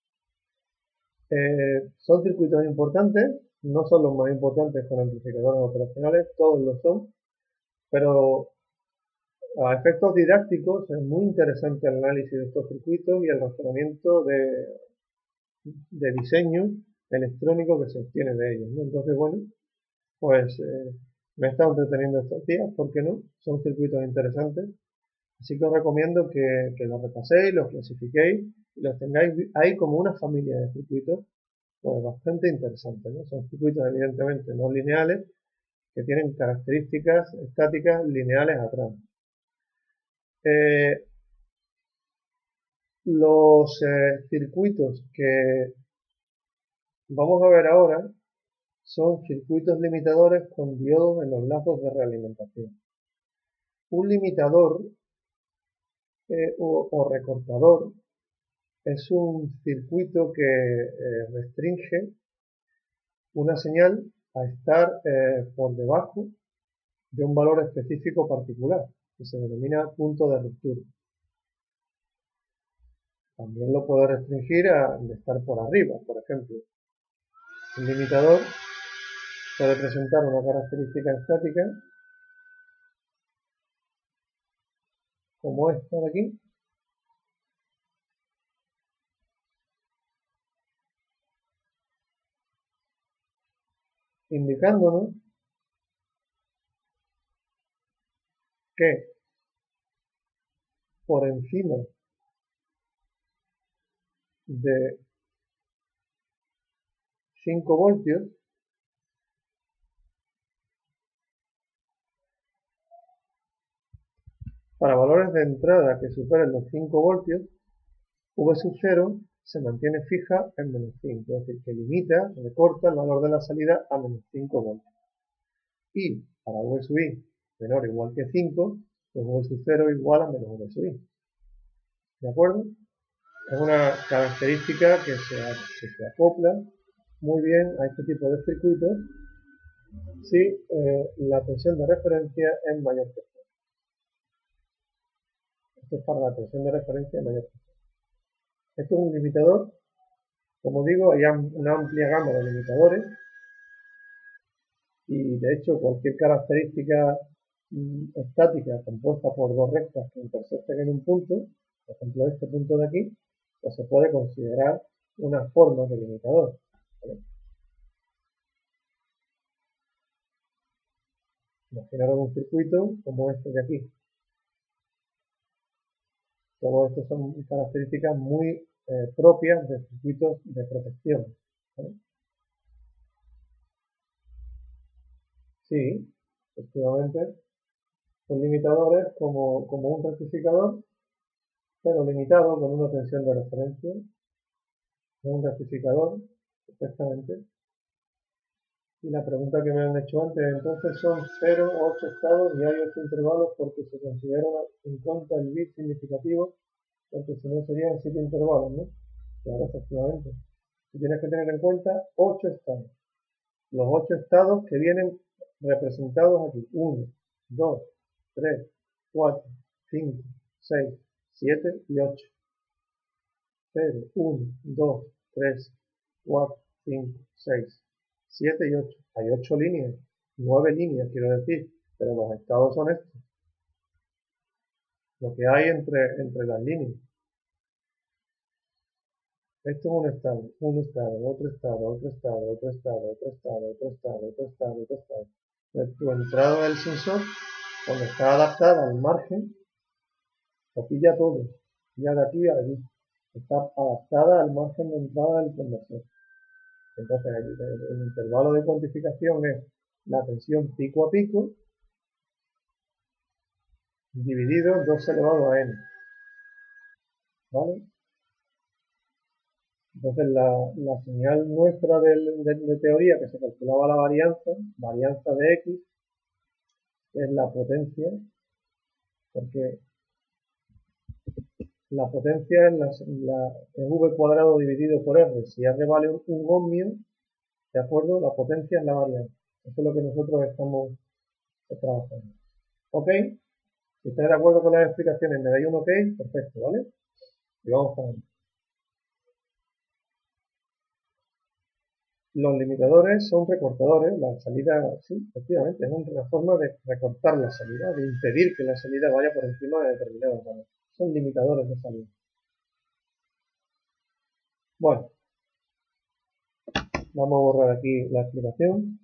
Son circuitos importantes, no son los más importantes con amplificadores operacionales, todos lo son, pero a efectos didácticos es muy interesante el análisis de estos circuitos y el razonamiento de diseño electrónico que se obtiene de ellos, ¿no? Entonces, bueno, pues me he estado entreteniendo estos días, ¿por qué no? Son circuitos interesantes, así que os recomiendo que los repaséis, los clasifiquéis y los tengáis ahí como una familia de circuitos pues bastante interesantes, ¿no? Son circuitos evidentemente no lineales que tienen características estáticas lineales atrás. Los circuitos que vamos a ver ahora son circuitos limitadores con diodos en los lazos de realimentación. Un limitador o recortador es un circuito que restringe una señal a estar por debajo de un valor específico particular, que se denomina punto de ruptura. También lo puede restringir a estar por arriba, por ejemplo. Un limitador puede presentar una característica estática como esta de aquí, indicándonos que por encima de 5 voltios para valores de entrada que superen los 5 voltios, V sub 0 se mantiene fija en -5, es decir, que limita, recorta el valor de la salida a -5 voltios. Y para V sub i menor o igual que 5, pues V sub 0 igual a menos V sub i. ¿De acuerdo? Es una característica que se acopla muy bien a este tipo de circuitos si la tensión de referencia es mayor que 0. Esto es para la tensión de referencia mayor que 0. Esto es un limitador. Como digo, hay una amplia gama de limitadores y de hecho cualquier característica estática compuesta por dos rectas que intersecten en un punto, por ejemplo este punto de aquí, pues se puede considerar una forma de limitador. ¿Vale? Imaginaros un circuito como este de aquí. Todo esto son características muy propias de circuitos de protección. ¿Vale? Sí, efectivamente, son limitadores como un rectificador, pero limitado con una tensión de referencia. Es un rectificador, perfectamente. Y la pregunta que me han hecho antes, entonces son 0, 8 estados y hay 8 intervalos porque se considera en cuenta el bit significativo, porque si no serían 7 intervalos, ¿no? Claro, efectivamente. Y tienes que tener en cuenta 8 estados. Los 8 estados que vienen representados aquí. 1, 2, 3, 4, 5, 6, 7 y 8. 0, 1, 2, 3, 4, 5, 6, 7 y 8. Hay 8 líneas, 9 líneas quiero decir, pero los estados son estos. Lo que hay entre las líneas. Esto es un estado, otro estado, otro estado, otro estado, otro estado, otro estado, otro estado, otro estado. Tu entrada del sensor, cuando está adaptada al margen, lo pilla todo, ya de aquí a allí. Está adaptada al margen de entrada del conversor. Entonces el intervalo de cuantificación es la tensión pico a pico dividido 2 elevado a n. ¿Vale? Entonces la señal nuestra de teoría que se calculaba la varianza de x, es la potencia, porque la potencia es v cuadrado dividido por r. Si r vale un ohmio, ¿de acuerdo? La potencia es la varianza. Eso es lo que nosotros estamos trabajando. ¿Ok? Si estáis de acuerdo con las explicaciones, me dais un ok, perfecto, ¿vale? Y vamos para adelante. Los limitadores son recortadores, la salida, sí, efectivamente, es una forma de recortar la salida, de impedir que la salida vaya por encima de determinados valores. Son limitadores de salida. Bueno, vamos a borrar aquí la explicación.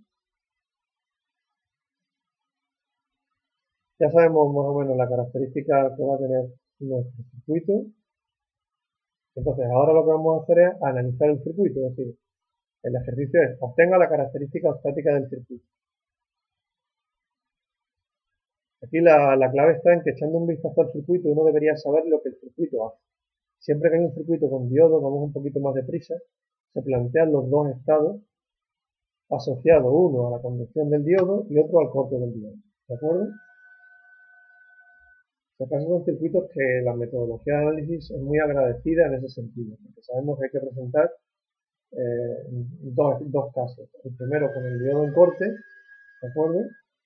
Ya sabemos más o menos la característica que va a tener nuestro circuito. Entonces, ahora lo que vamos a hacer es analizar el circuito, es decir, el ejercicio es obtenga la característica estática del circuito. Aquí la clave está en que echando un vistazo al circuito uno debería saber lo que el circuito hace. Siempre que hay un circuito con diodos, vamos un poquito más deprisa, se plantean los dos estados asociados, uno a la conducción del diodo y otro al corte del diodo. ¿De acuerdo? En este caso son circuitos que la metodología de análisis es muy agradecida en ese sentido, porque sabemos que hay que presentar dos casos. El primero con el diodo en corte, ¿de acuerdo?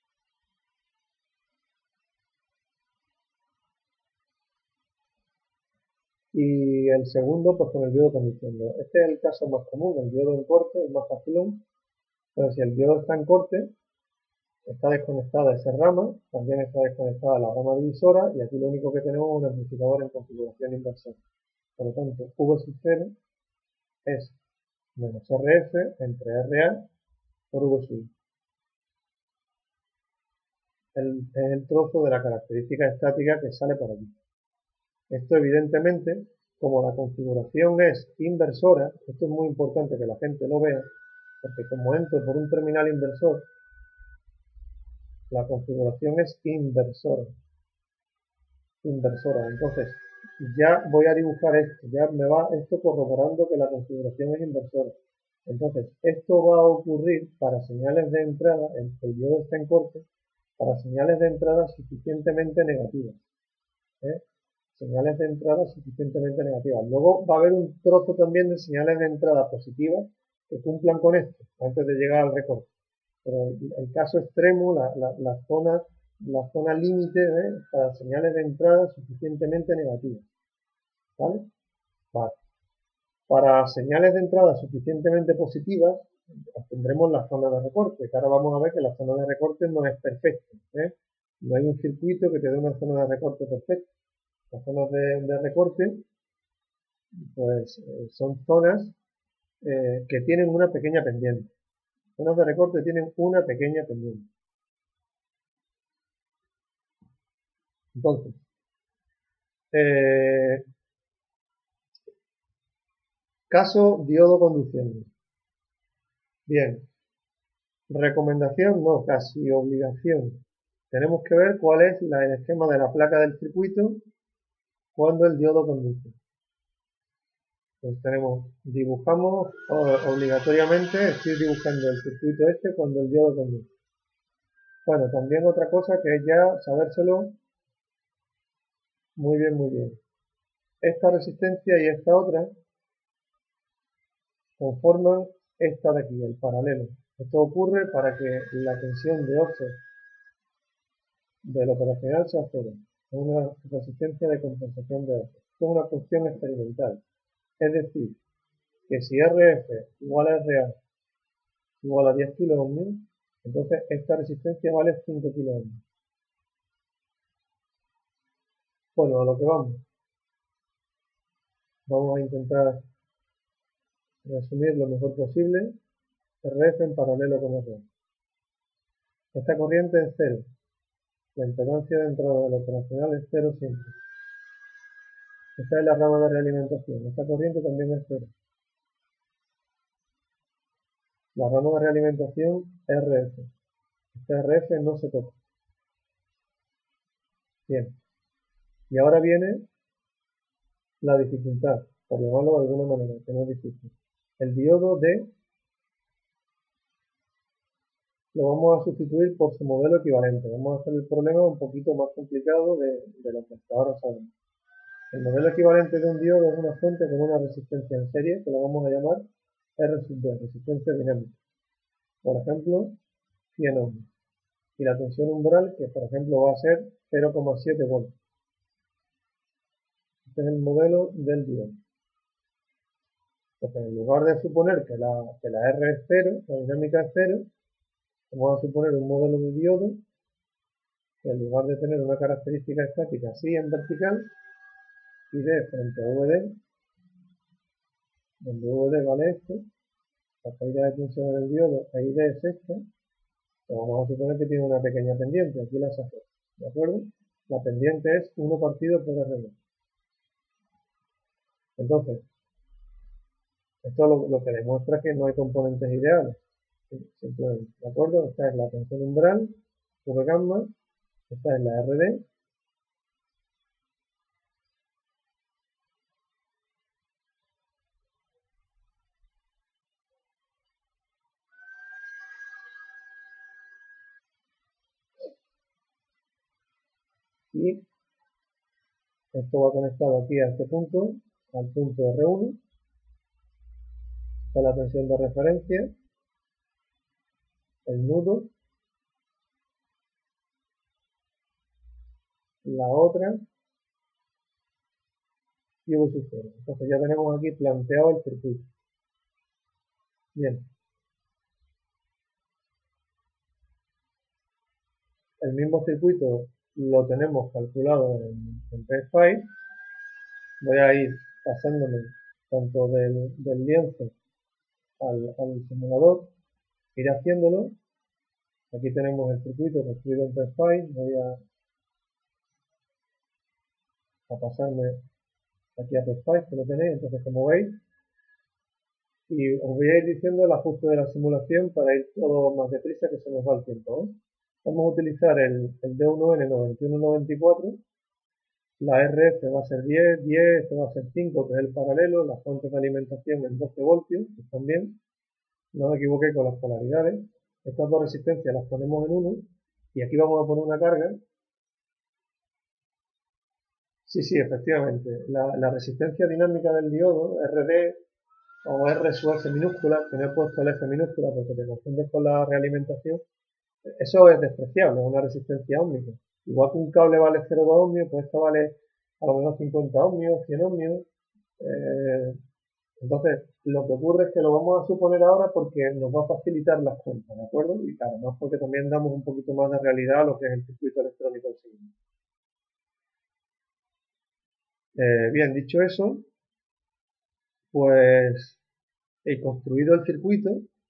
Y el segundo pues con el diodo conduciendo. Este es el caso más común, el diodo en corte es más facilón, pero si el diodo está en corte, está desconectada esa rama, también está desconectada la rama divisora y aquí lo único que tenemos es un amplificador en configuración inversora. Por lo tanto, V sub 0 es menos RF entre RA por V sub I. Es el trozo de la característica estática que sale por aquí. Esto evidentemente, como la configuración es inversora, esto es muy importante que la gente lo vea, porque como entro por un terminal inversor, la configuración es inversora. Entonces, ya voy a dibujar esto, ya me va esto corroborando que la configuración es inversora. Entonces, esto va a ocurrir para señales de entrada, el diodo está en corte, para señales de entrada suficientemente negativas. Señales de entrada suficientemente negativas. Luego va a haber un trozo también de señales de entrada positivas que cumplan con esto, antes de llegar al recorte. Pero el caso extremo, la zona límite para señales de entrada suficientemente negativas. ¿Vale? Vale. Para señales de entrada suficientemente positivas, obtendremos la zona de recorte, que ahora vamos a ver que la zona de recorte no es perfecta. No hay un circuito que te dé una zona de recorte perfecta. Las zonas de recorte, pues son zonas que tienen una pequeña pendiente. Zonas de recorte tienen una pequeña pendiente. Entonces, caso diodo conduciendo. Bien, recomendación no, casi obligación. Tenemos que ver cuál es el esquema de la placa del circuito cuando el diodo conduce. Pues dibujamos obligatoriamente, estoy dibujando el circuito este cuando el diodo conduce. Bueno, también otra cosa que es ya sabérselo muy bien, muy bien. Esta resistencia y esta otra conforman esta de aquí, el paralelo. Esto ocurre para que la tensión de offset del operacional sea cero. Es una resistencia de compensación de offset. Esto es una función experimental. Es decir, que si RF igual a RA igual a 10 kΩ, entonces esta resistencia vale 5 kΩ. Bueno, a lo que vamos. Vamos a intentar resumir lo mejor posible. RF en paralelo con RA. Esta corriente es cero. La impedancia de entrada del operacional es cero siempre. Esta es la rama de realimentación. Esta corriente también es cero. La rama de realimentación RF. Este RF no se toca. Bien. Y ahora viene la dificultad, por llamarlo de alguna manera, que no es difícil. El diodo D lo vamos a sustituir por su modelo equivalente. Vamos a hacer el problema un poquito más complicado de lo que hasta ahora sabemos. El modelo equivalente de un diodo es una fuente con una resistencia en serie que lo vamos a llamar R sub D, resistencia dinámica. Por ejemplo, 100 ohms. Y la tensión umbral, que por ejemplo va a ser 0,7 volts. Este es el modelo del diodo. Entonces, en lugar de suponer que la R es cero, la dinámica es cero, vamos a suponer un modelo de diodo que en lugar de tener una característica estática así en vertical, ID frente a VD, donde VD vale esto, la caída de tensión en el diodo e ID es esta, pues vamos a suponer que tiene una pequeña pendiente, aquí la saco, ¿de acuerdo? La pendiente es 1 partido por RD. Entonces, esto lo que demuestra que no hay componentes ideales, simplemente, ¿de acuerdo? Esta es la tensión umbral, V gamma, esta es la RD, y esto va conectado aquí a este punto, al punto R1, está la tensión de referencia, el nudo, la otra y V sub 0. Entonces ya tenemos aquí planteado el circuito. Bien. El mismo circuito lo tenemos calculado en PSPICE. Voy a ir pasándome tanto del lienzo al simulador, ir haciéndolo. Aquí tenemos el circuito construido en PSPICE. Voy a pasarme aquí a PSPICE, que lo tenéis. Entonces, como veis, y os voy a ir diciendo el ajuste de la simulación para ir todo más deprisa, que se nos va el tiempo. Vamos a utilizar el D1N9194 la RF va a ser 10, 10, este va a ser 5, que es el paralelo, las fuentes de alimentación en 12 voltios, que están bien, no me equivoqué con las polaridades, estas dos resistencias las ponemos en 1, y aquí vamos a poner una carga. Sí, sí, efectivamente, la resistencia dinámica del diodo, RD, o R sub F minúscula, que no he puesto el F minúscula porque te confundes con la realimentación, eso es despreciable, es una resistencia óhmica. Igual que un cable vale 0,2 ohmios, pues esta vale a lo menos 50 ohmios, 100 ohmios. Entonces, lo que ocurre es que lo vamos a suponer ahora porque nos va a facilitar las cuentas, ¿de acuerdo? Y además porque también damos un poquito más de realidad a lo que es el circuito electrónico en sí. Bien, dicho eso, pues he construido el circuito.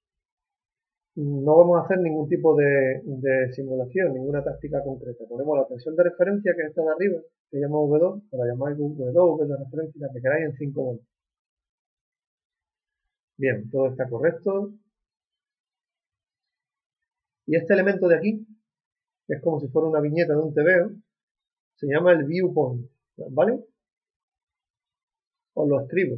No vamos a hacer ningún tipo de simulación, ninguna táctica concreta. Ponemos la tensión de referencia, que es esta de arriba, que llama V2, o la llamáis V2, V de referencia, la que queráis, en 5 voltios. Bien, todo está correcto. Y este elemento de aquí, que es como si fuera una viñeta de un tebeo, se llama el viewpoint, ¿vale? Os lo escribo.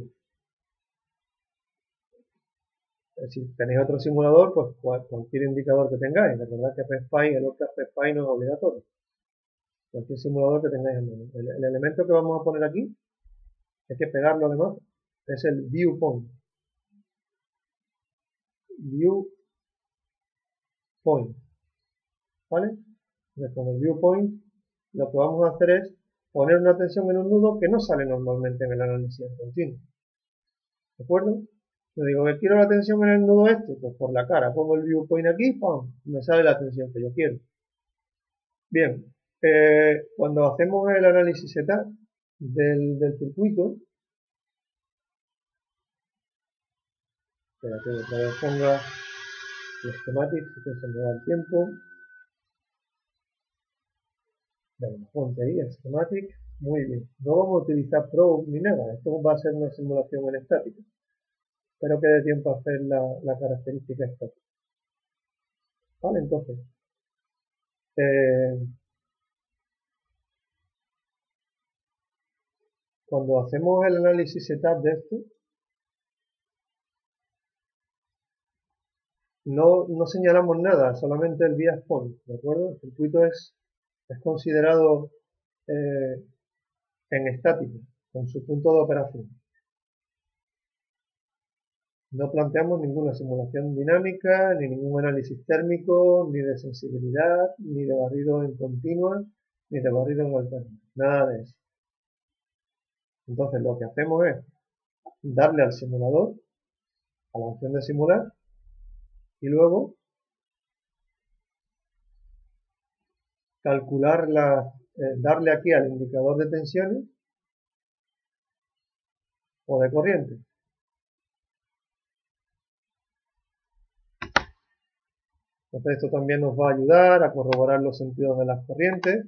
Si tenéis otro simulador, pues cualquier indicador que tengáis. Recordad que PSPI, el Orca PSPI no es obligatorio. Cualquier simulador que tengáis en mano. El elemento que vamos a poner aquí, hay que pegarlo además, es el viewpoint. Viewpoint, ¿vale? Entonces, con el viewpoint lo que vamos a hacer es poner una tensión en un nudo que no sale normalmente en el análisis en continuo. ¿De acuerdo? Yo digo que quiero la tensión en el nudo este, pues por la cara pongo el viewpoint aquí, ¡pum! Me sale la tensión que yo quiero. Bien, cuando hacemos el análisis Z del circuito, espera que otra vez ponga el schematic, que se me da el tiempo. Bueno, ponte ahí el schematic. Muy bien. No vamos a utilizar probe ni nada. Esto va a ser una simulación en estática. Espero que dé tiempo a hacer la característica estática. Vale, entonces. Cuando hacemos el análisis setup de esto, no señalamos nada, solamente el bias point, ¿de acuerdo? El circuito es considerado en estático, con su punto de operación. No planteamos ninguna simulación dinámica, ni ningún análisis térmico, ni de sensibilidad, ni de barrido en continua, ni de barrido en alterna. Nada de eso. Entonces lo que hacemos es darle al simulador, a la opción de simular, y luego calcular darle aquí al indicador de tensiones o de corriente. Entonces esto también nos va a ayudar a corroborar los sentidos de las corrientes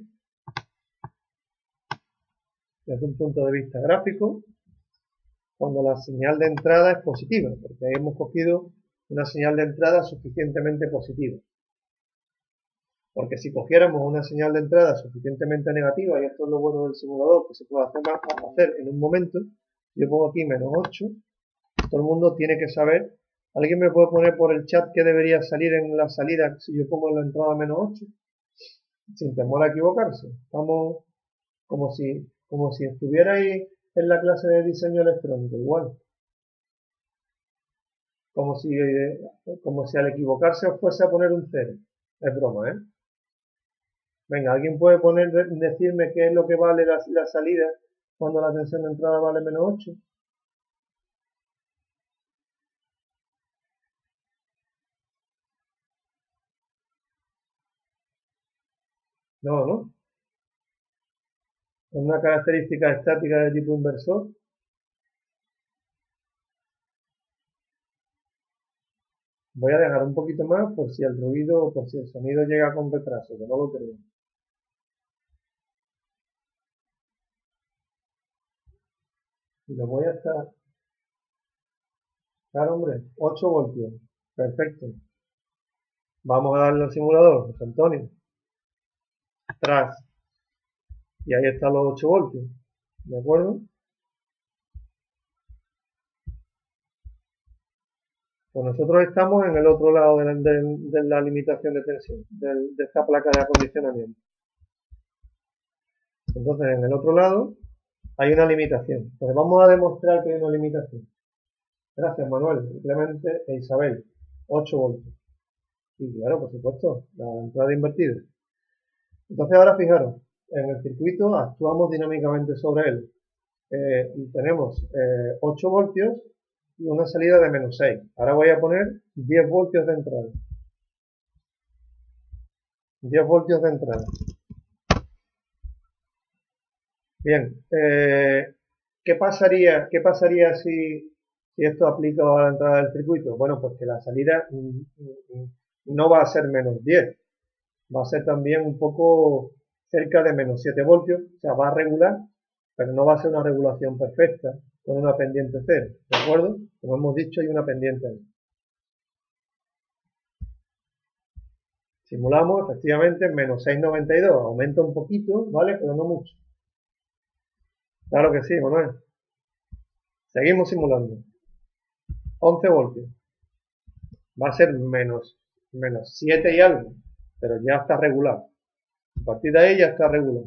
desde un punto de vista gráfico, cuando la señal de entrada es positiva, porque ahí hemos cogido una señal de entrada suficientemente positiva. Porque si cogiéramos una señal de entrada suficientemente negativa, y esto es lo bueno del simulador, que se puede hacer en un momento, yo pongo aquí menos 8, todo el mundo tiene que saber, ¿alguien me puede poner por el chat qué debería salir en la salida si yo pongo en la entrada menos 8? Sin temor a equivocarse. Estamos como si estuvierais en la clase de diseño electrónico, igual. Como si al equivocarse os fuese a poner un 0. Es broma, ¿eh? Venga, ¿alguien puede decirme qué es lo que vale la salida cuando la tensión de entrada vale menos 8? No, ¿no? Con una característica estática de tipo inversor. Voy a dejar un poquito más por si el ruido, por si el sonido llega con retraso, que no lo creo. Y lo voy a estar. Claro, hombre, 8 voltios. Perfecto. Vamos a darle al simulador, José Antonio. Tras. Y ahí están los 8 voltios, ¿de acuerdo? Pues nosotros estamos en el otro lado de la limitación de tensión, de esta placa de acondicionamiento. Entonces, en el otro lado hay una limitación. Pues vamos a demostrar que hay una limitación. Gracias, Manuel, Clemente e Isabel. 8 voltios. Y claro, por supuesto, la entrada invertida. Entonces ahora fijaros, en el circuito actuamos dinámicamente sobre él. Y tenemos 8 voltios y una salida de menos 6. Ahora voy a poner 10 voltios de entrada. 10 voltios de entrada. Bien, ¿qué pasaría si esto aplica a la entrada del circuito? Bueno, pues que la salida no va a ser menos 10, va a ser también un poco cerca de menos 7 voltios, o sea, va a regular, pero no va a ser una regulación perfecta con una pendiente cero, ¿de acuerdo? Como hemos dicho, hay una pendiente ahí. Simulamos, efectivamente, menos 6,92, aumenta un poquito, ¿vale? Pero no mucho. Claro que sí, Manuel. Seguimos simulando. 11 voltios. Va a ser menos 7 y algo, pero ya está regular. A partir de ahí ya está regular.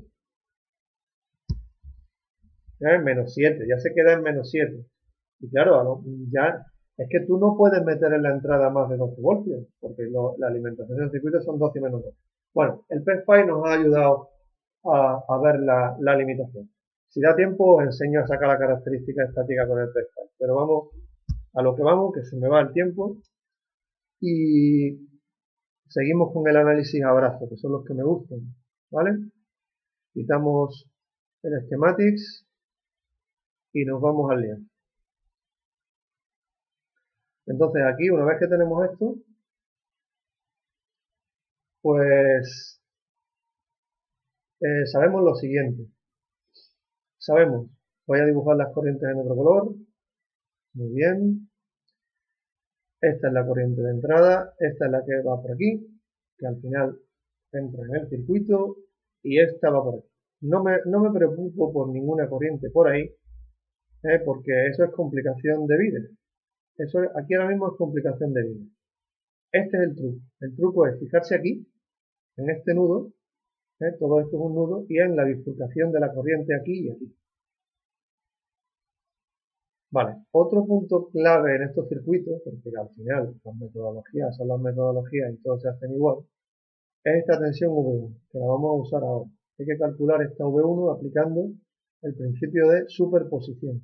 Ya es menos 7, ya se queda en menos 7. Y claro, ya es que tú no puedes meter en la entrada más de 12 voltios, porque la alimentación del circuito son 12 menos 2. Bueno, el PSPI nos ha ayudado a ver la limitación. Si da tiempo, os enseño a sacar la característica estática con el PSPI. Pero vamos a lo que vamos, que se me va el tiempo. Y seguimos con el análisis a brazo, que son los que me gustan, ¿vale? Quitamos el schematics y nos vamos al lienzo. Entonces aquí, una vez que tenemos esto, pues sabemos lo siguiente. Sabemos, voy a dibujar las corrientes en otro color. Muy bien. Esta es la corriente de entrada, esta es la que va por aquí, que al final entra en el circuito, y esta va por aquí. No me preocupo por ninguna corriente por ahí, porque eso es complicación de vida. Eso aquí ahora mismo es complicación de vida. Este es el truco. El truco es fijarse aquí, en este nudo, todo esto es un nudo, y en la bifurcación de la corriente aquí y aquí. Vale, otro punto clave en estos circuitos, porque al final las metodologías son las metodologías y todos se hacen igual, es esta tensión V1, que la vamos a usar ahora. Hay que calcular esta V1 aplicando el principio de superposición.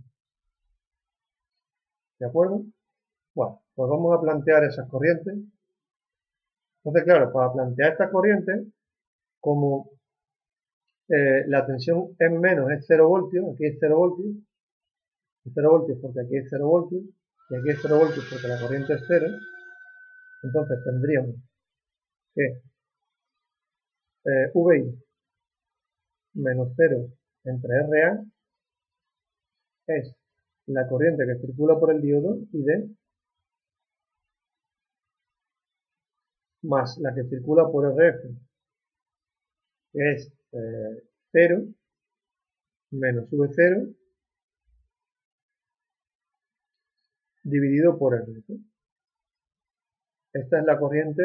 ¿De acuerdo? Bueno, pues vamos a plantear esas corrientes. Entonces, claro, para plantear estas corrientes, como la tensión en menos es 0 voltios, aquí es 0 voltios, 0 voltios porque aquí es 0 voltios, y aquí es 0 voltios porque la corriente es 0, entonces tendríamos que VI menos 0 entre RA es la corriente que circula por el diodo ID más la que circula por RF, que es 0 menos V0 dividido por RF. Esta es la corriente,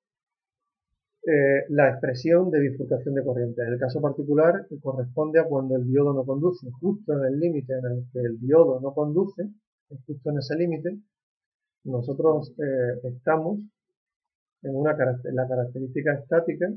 la expresión de bifurcación de corriente. En el caso particular corresponde a cuando el diodo no conduce. Justo en el límite en el que el diodo no conduce, justo en ese límite, nosotros estamos en la característica estática,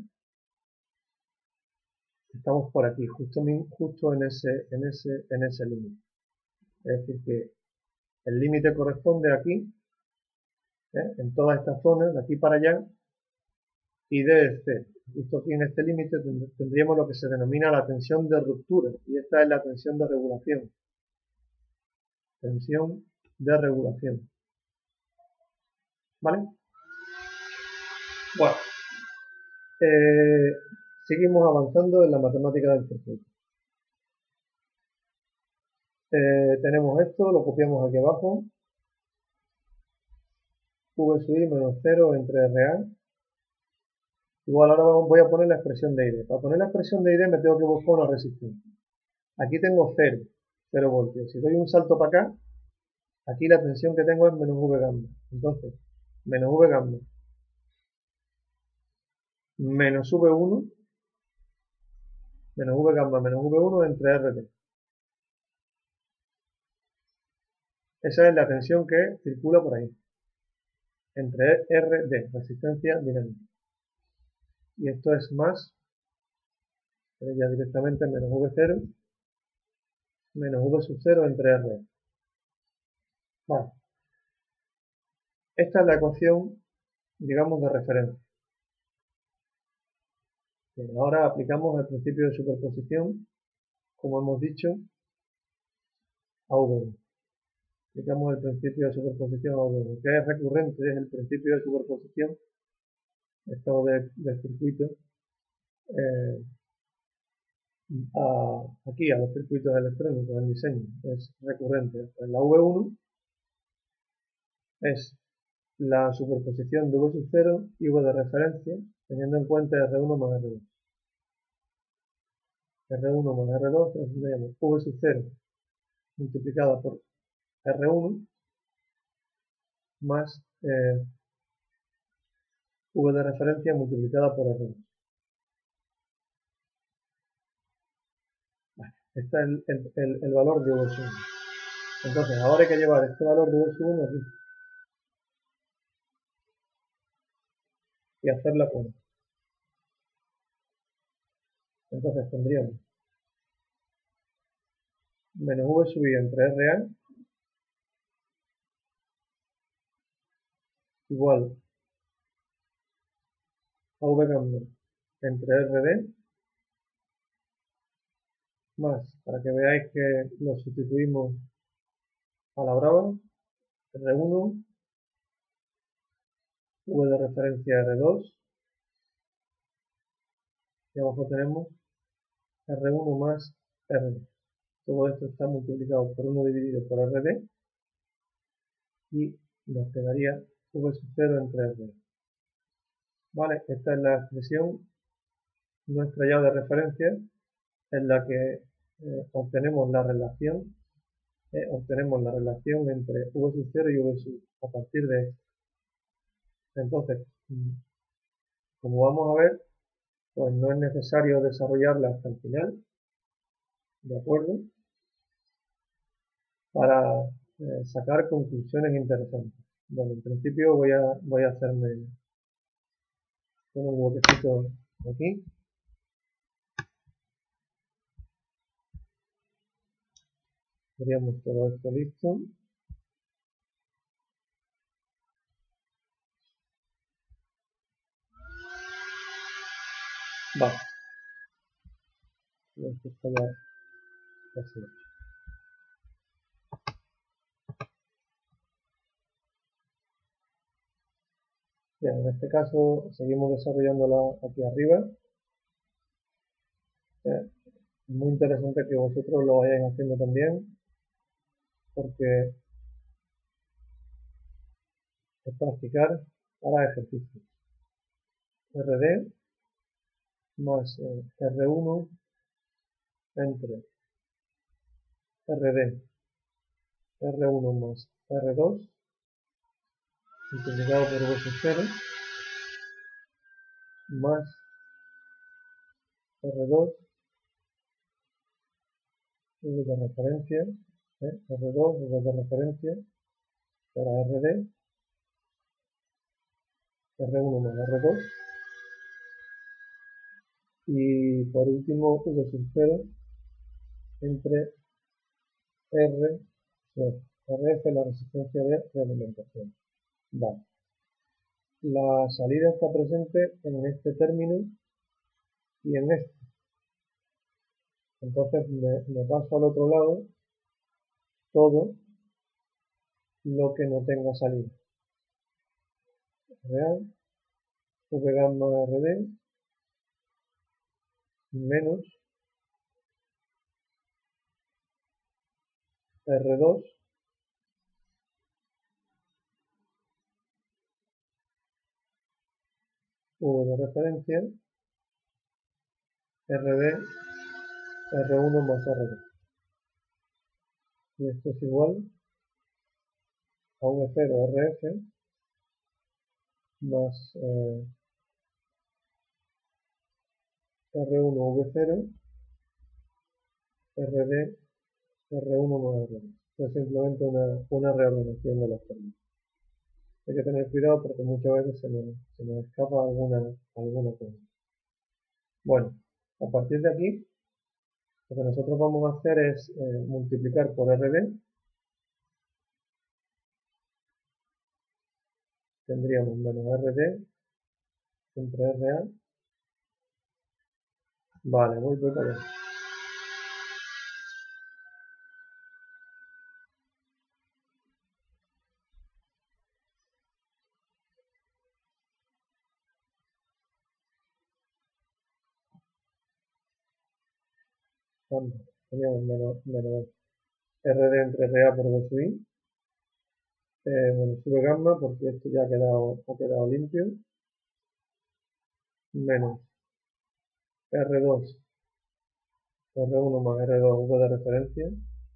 estamos por aquí, justo en ese límite. Es decir, que el límite corresponde aquí, en toda esta zona, de aquí para allá, y de C. Justo aquí en este límite tendríamos lo que se denomina la tensión de ruptura, y esta es la tensión de regulación. Tensión de regulación. ¿Vale? Bueno, seguimos avanzando en la matemática del circuito. Tenemos esto, lo copiamos aquí abajo. V sub I menos 0 entre RA Igual ahora voy a poner la expresión de ID. Para poner la expresión de ID me tengo que buscar una resistencia. Aquí tengo 0 voltios. Si doy un salto para acá, aquí la tensión que tengo es menos V gamma. Entonces, menos V gamma menos V1, menos V gamma menos V1 entre RT. Esa es la tensión que circula por ahí, entre RD, resistencia dinámica. Y esto es más, ya directamente menos V0, menos V sub 0 entre R. Vale. Esta es la ecuación, digamos, de referencia. Bien, ahora aplicamos el principio de superposición, como hemos dicho, a V1. Aplicamos el principio de superposición a V1, que es recurrente, es el principio de superposición, estado del circuito, aquí a los circuitos electrónicos en diseño, es recurrente. En la V1 es la superposición de V sub 0 y V de referencia, teniendo en cuenta R1 más R2. R1 más R2 tendríamos V sub 0 multiplicada por R1 más V de referencia multiplicada por R2. Vale, este es el valor de V sub 1. Entonces ahora hay que llevar este valor de V sub 1 aquí y hacer la cuenta. Entonces tendríamos menos V sub I entre RA igual a V gamma entre RD más, para que veáis que lo sustituimos a la brava, R1, V de referencia R2, y abajo tenemos R1 más RD. Todo esto está multiplicado por 1 dividido por RD y nos quedaría V sub 0 entre RD. Vale, esta es la expresión nuestra ya de referencia en la que obtenemos la relación entre V sub 0 y V sub a partir de esto. Entonces, como vamos a ver, pues no es necesario desarrollarla hasta el final, ¿de acuerdo? Para sacar conclusiones interesantes. Bueno, en principio voy a hacerme un huequecito aquí. Teníamos todo esto listo. Vale. Esto está ya casi. Bien, en este caso seguimos desarrollándola aquí arriba. Es muy interesante que vosotros lo vayáis haciendo también, porque es practicar para ejercicios. RD más R1 entre RD, R1 más R2 multiplicado por V sub 0 más R2 V de referencia, R2 V de referencia para RD, R1 más R2 y por último V sub 0 entre R, RF, la resistencia de realimentación. Vale. La salida está presente en este término y en este. Entonces me paso al otro lado todo lo que no tenga salida. Real, V gamma RD menos R2 V de referencia, RD, R1 más R2. Y esto es igual a V0 RF más R1 V0, RD, R1 más R2. Esto es simplemente una reordenación de los términos. Hay que tener cuidado porque muchas veces se nos escapa alguna cosa. Bueno, a partir de aquí, lo que nosotros vamos a hacer es multiplicar por RD. Tendríamos menos RD entre RA. Vale, voy para allá. Teníamos menos RD entre RA por V sub I. Menos V gamma, porque esto ya ha quedado limpio. Menos R2, R1 más R2 V de referencia.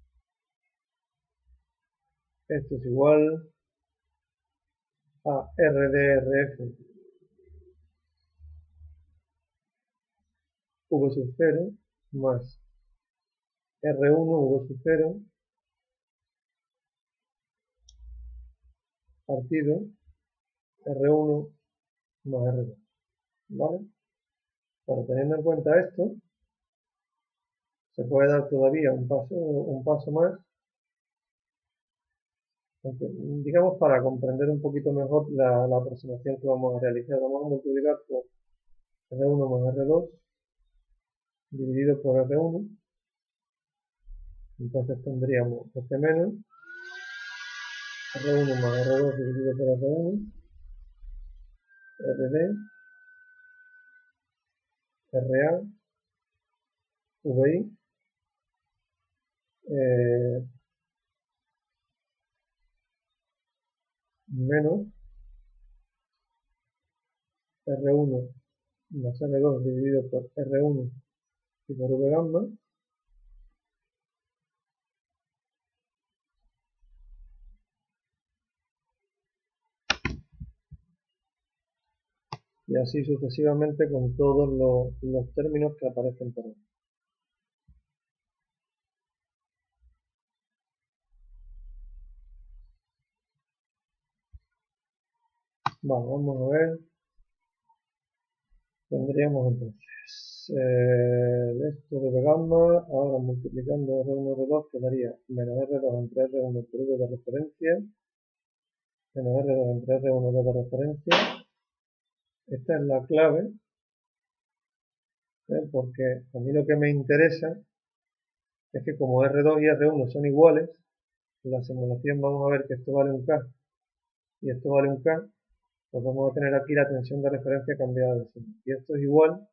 Esto es igual a RDRF V sub 0 más R1 V sub 0 partido R1 más R2. ¿Vale? Pero teniendo en cuenta esto, se puede dar todavía un paso más, digamos, para comprender un poquito mejor la aproximación que vamos a realizar. Vamos a multiplicar por R1 más R2 dividido por R1. Entonces tendríamos este menos R1 más R2 dividido por R1, RD, RA, VI, menos R1 más R2 dividido por R1 y por V gamma, y así sucesivamente con todos los términos que aparecen por ahí. Vale, vamos a ver. Tendríamos entonces esto de V gamma, ahora multiplicando R1 R2 quedaría menos R2 entre R1 por V de referencia, menos R2 entre R1 V de referencia. Esta es la clave, porque a mí lo que me interesa es que como R2 y R1 son iguales, en la simulación vamos a ver que esto vale un K y esto vale un K, pues vamos a tener aquí la tensión de referencia cambiada de signo. Y esto es igual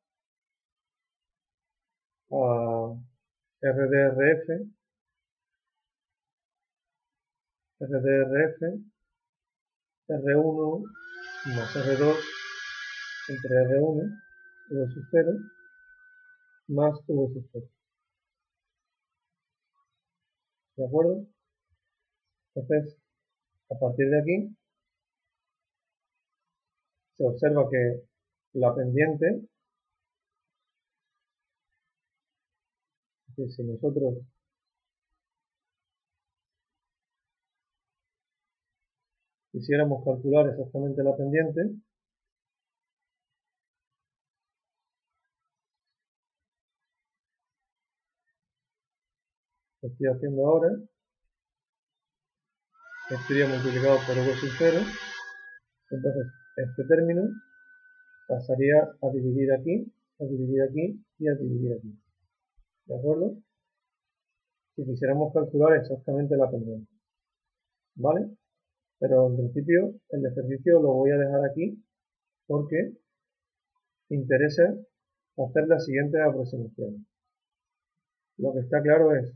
a RDRF, R1 más R2 entre R1, V sub 0, más V sub 0. ¿De acuerdo? Entonces, a partir de aquí, se observa que la pendiente, es decir, si nosotros quisiéramos calcular exactamente la pendiente, lo estoy haciendo ahora, estaría multiplicado por V sub 0, entonces este término pasaría a dividir aquí, a dividir aquí y a dividir aquí. ¿De acuerdo? Si quisiéramos calcular exactamente la pendiente. ¿Vale? Pero en principio el ejercicio lo voy a dejar aquí porque interesa hacer las siguientes aproximaciones. Lo que está claro es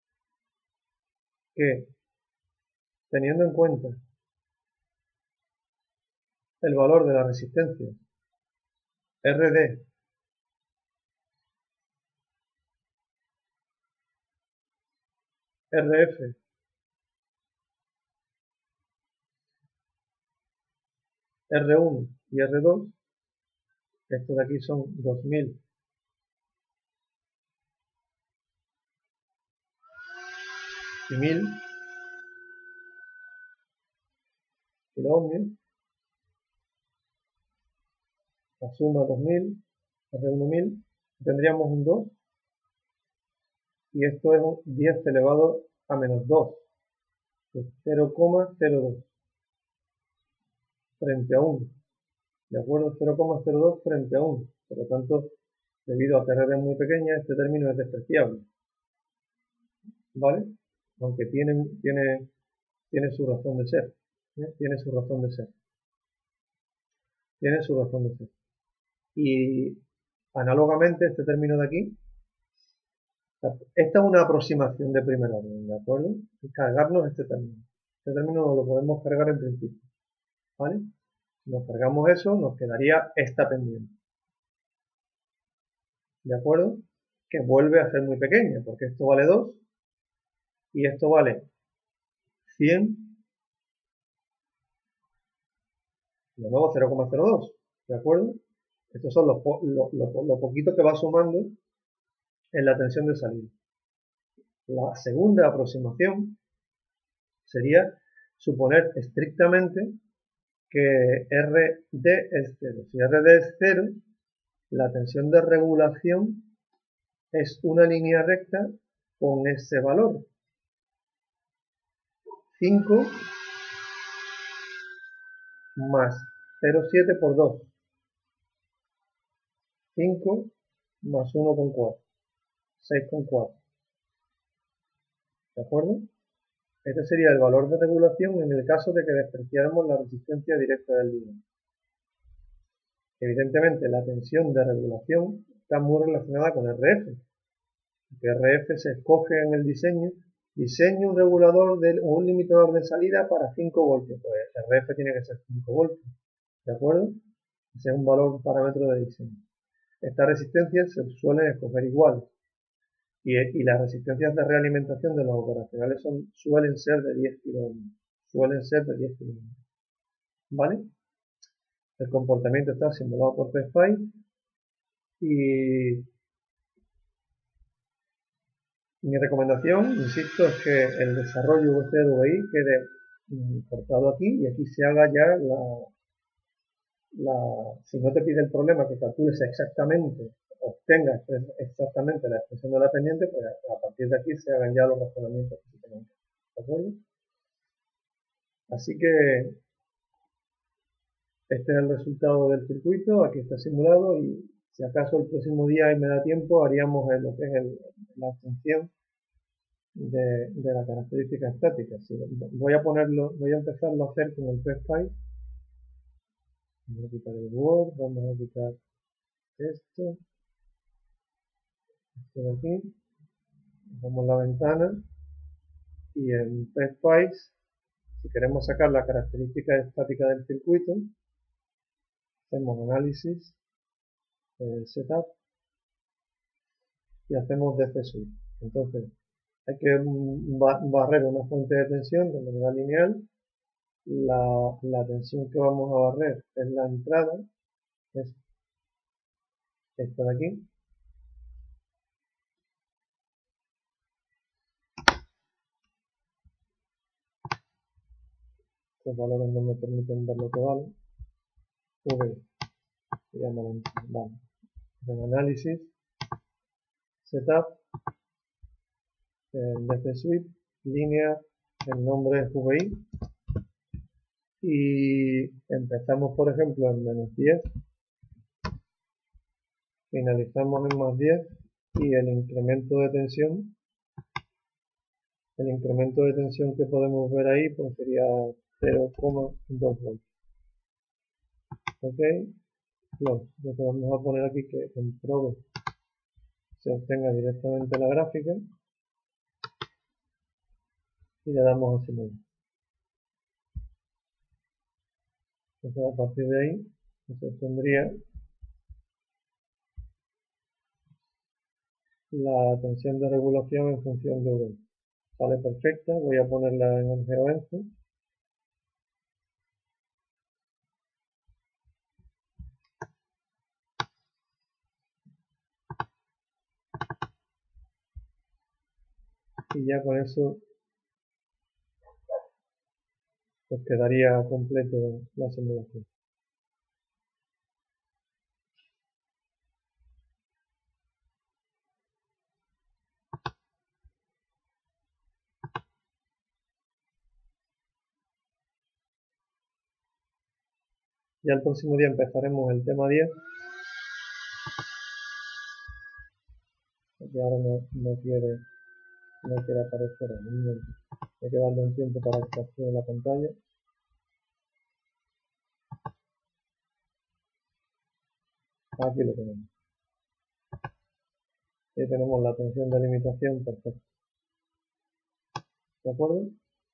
que teniendo en cuenta el valor de la resistencia RD, RF, R1 y R2, estos de aquí son 2000 y 1000 kiloohmios, la suma 2000, R1 1000, tendríamos un 2, y esto es un 10 elevado a menos 2, que es 0,02 frente a 1, ¿de acuerdo? 0,02 frente a 1, por lo tanto, debido a que R es muy pequeña, este término es despreciable, ¿vale? Aunque tiene su razón de ser, ¿eh? Tiene su razón de ser, tiene su razón de ser. Y análogamente, este término de aquí, esta es una aproximación de primer orden, ¿de acuerdo? Y cargarnos este término. Este término no lo podemos cargar en principio, ¿vale? Si nos cargamos eso, nos quedaría esta pendiente, ¿de acuerdo? Que vuelve a ser muy pequeña, porque esto vale 2 y esto vale 100, de nuevo 0,02, ¿de acuerdo? Estos son lo poquito que va sumando en la tensión de salida. La segunda aproximación sería suponer estrictamente que RD es 0. Si RD es 0, la tensión de regulación es una línea recta con ese valor. 5 más 0,7 por 2. 5 más 1,4. 6,4. ¿De acuerdo? Este sería el valor de regulación en el caso de que despreciáramos la resistencia directa del líquido. Evidentemente, la tensión de regulación está muy relacionada con RF. Que RF se escoge en el diseño un regulador o un limitador de salida para 5 voltios. Pues RF tiene que ser 5 voltios, ¿de acuerdo? Ese es un valor parámetro de diseño. Estas resistencias se suelen escoger iguales. Y las resistencias de realimentación de los operacionales suelen ser de 10 kΩ. Suelen ser de 10 kΩ. ¿Vale? El comportamiento está simulado por PSpice y mi recomendación, insisto, es que el desarrollo VCDVI quede cortado aquí y aquí se haga ya si no te pide el problema que calcules exactamente, obtengas exactamente la expresión de la pendiente, pues a partir de aquí se hagan ya los razonamientos que se tengan. ¿De acuerdo? Así que este es el resultado del circuito, aquí está simulado y si acaso el próximo día y me da tiempo haríamos lo que es la función de la característica estática. Voy a empezarlo a hacer con el PSpice. Vamos a quitar el Word, vamos a quitar esto de aquí, damos la ventana y en PSpice, si queremos sacar la característica estática del circuito, hacemos análisis, setup y hacemos DC switch. Entonces hay que barrer una fuente de tensión de manera lineal. La tensión que vamos a barrer es la entrada, es esta de aquí. Estos valores no me permiten ver lo que vale. V, se llama vale. En análisis, setup, DC switch, línea, el nombre es VI. Y empezamos, por ejemplo, en menos 10, finalizamos en más 10 y el incremento de tensión que podemos ver ahí pues sería 0,2 voltios. Ok, lo que vamos a poner aquí que en probe se obtenga directamente la gráfica y le damos a simular. Entonces a partir de ahí se obtendría la tensión de regulación en función de V. Sale perfecta, voy a ponerla en el geoenzo. Y ya con eso pues quedaría completo la simulación. Ya el próximo día empezaremos el tema 10, porque ahora no quiere aparecer en el momento. Hay que darle un tiempo para que capture la pantalla. Aquí lo tenemos. Ahí tenemos la tensión de limitación perfecta. ¿De acuerdo?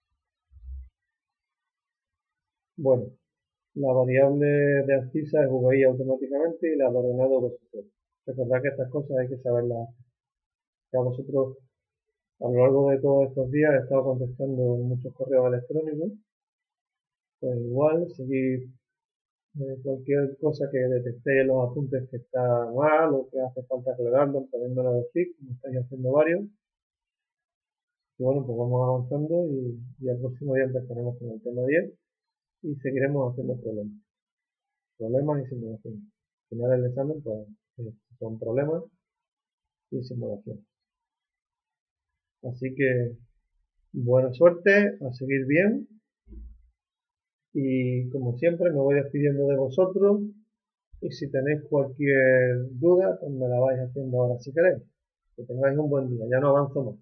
Bueno, la variable de abscisa es VI automáticamente y la de ordenado VST. Recordad que estas cosas hay que saberlas. Ya vosotros a lo largo de todos estos días he estado contestando muchos correos electrónicos. Pues igual, seguir cualquier cosa que detectéis en los apuntes que está mal o que hace falta aclararlo, poniéndolo decir, como estáis haciendo varios. Y bueno, pues vamos avanzando y el próximo día empezaremos con el tema 10 y seguiremos haciendo problemas y simulaciones. Al final del examen, pues son problemas y simulaciones. Así que buena suerte, a seguir bien y como siempre me voy despidiendo de vosotros y si tenéis cualquier duda, pues me la vais haciendo ahora si queréis. Que tengáis un buen día, ya no avanzo más.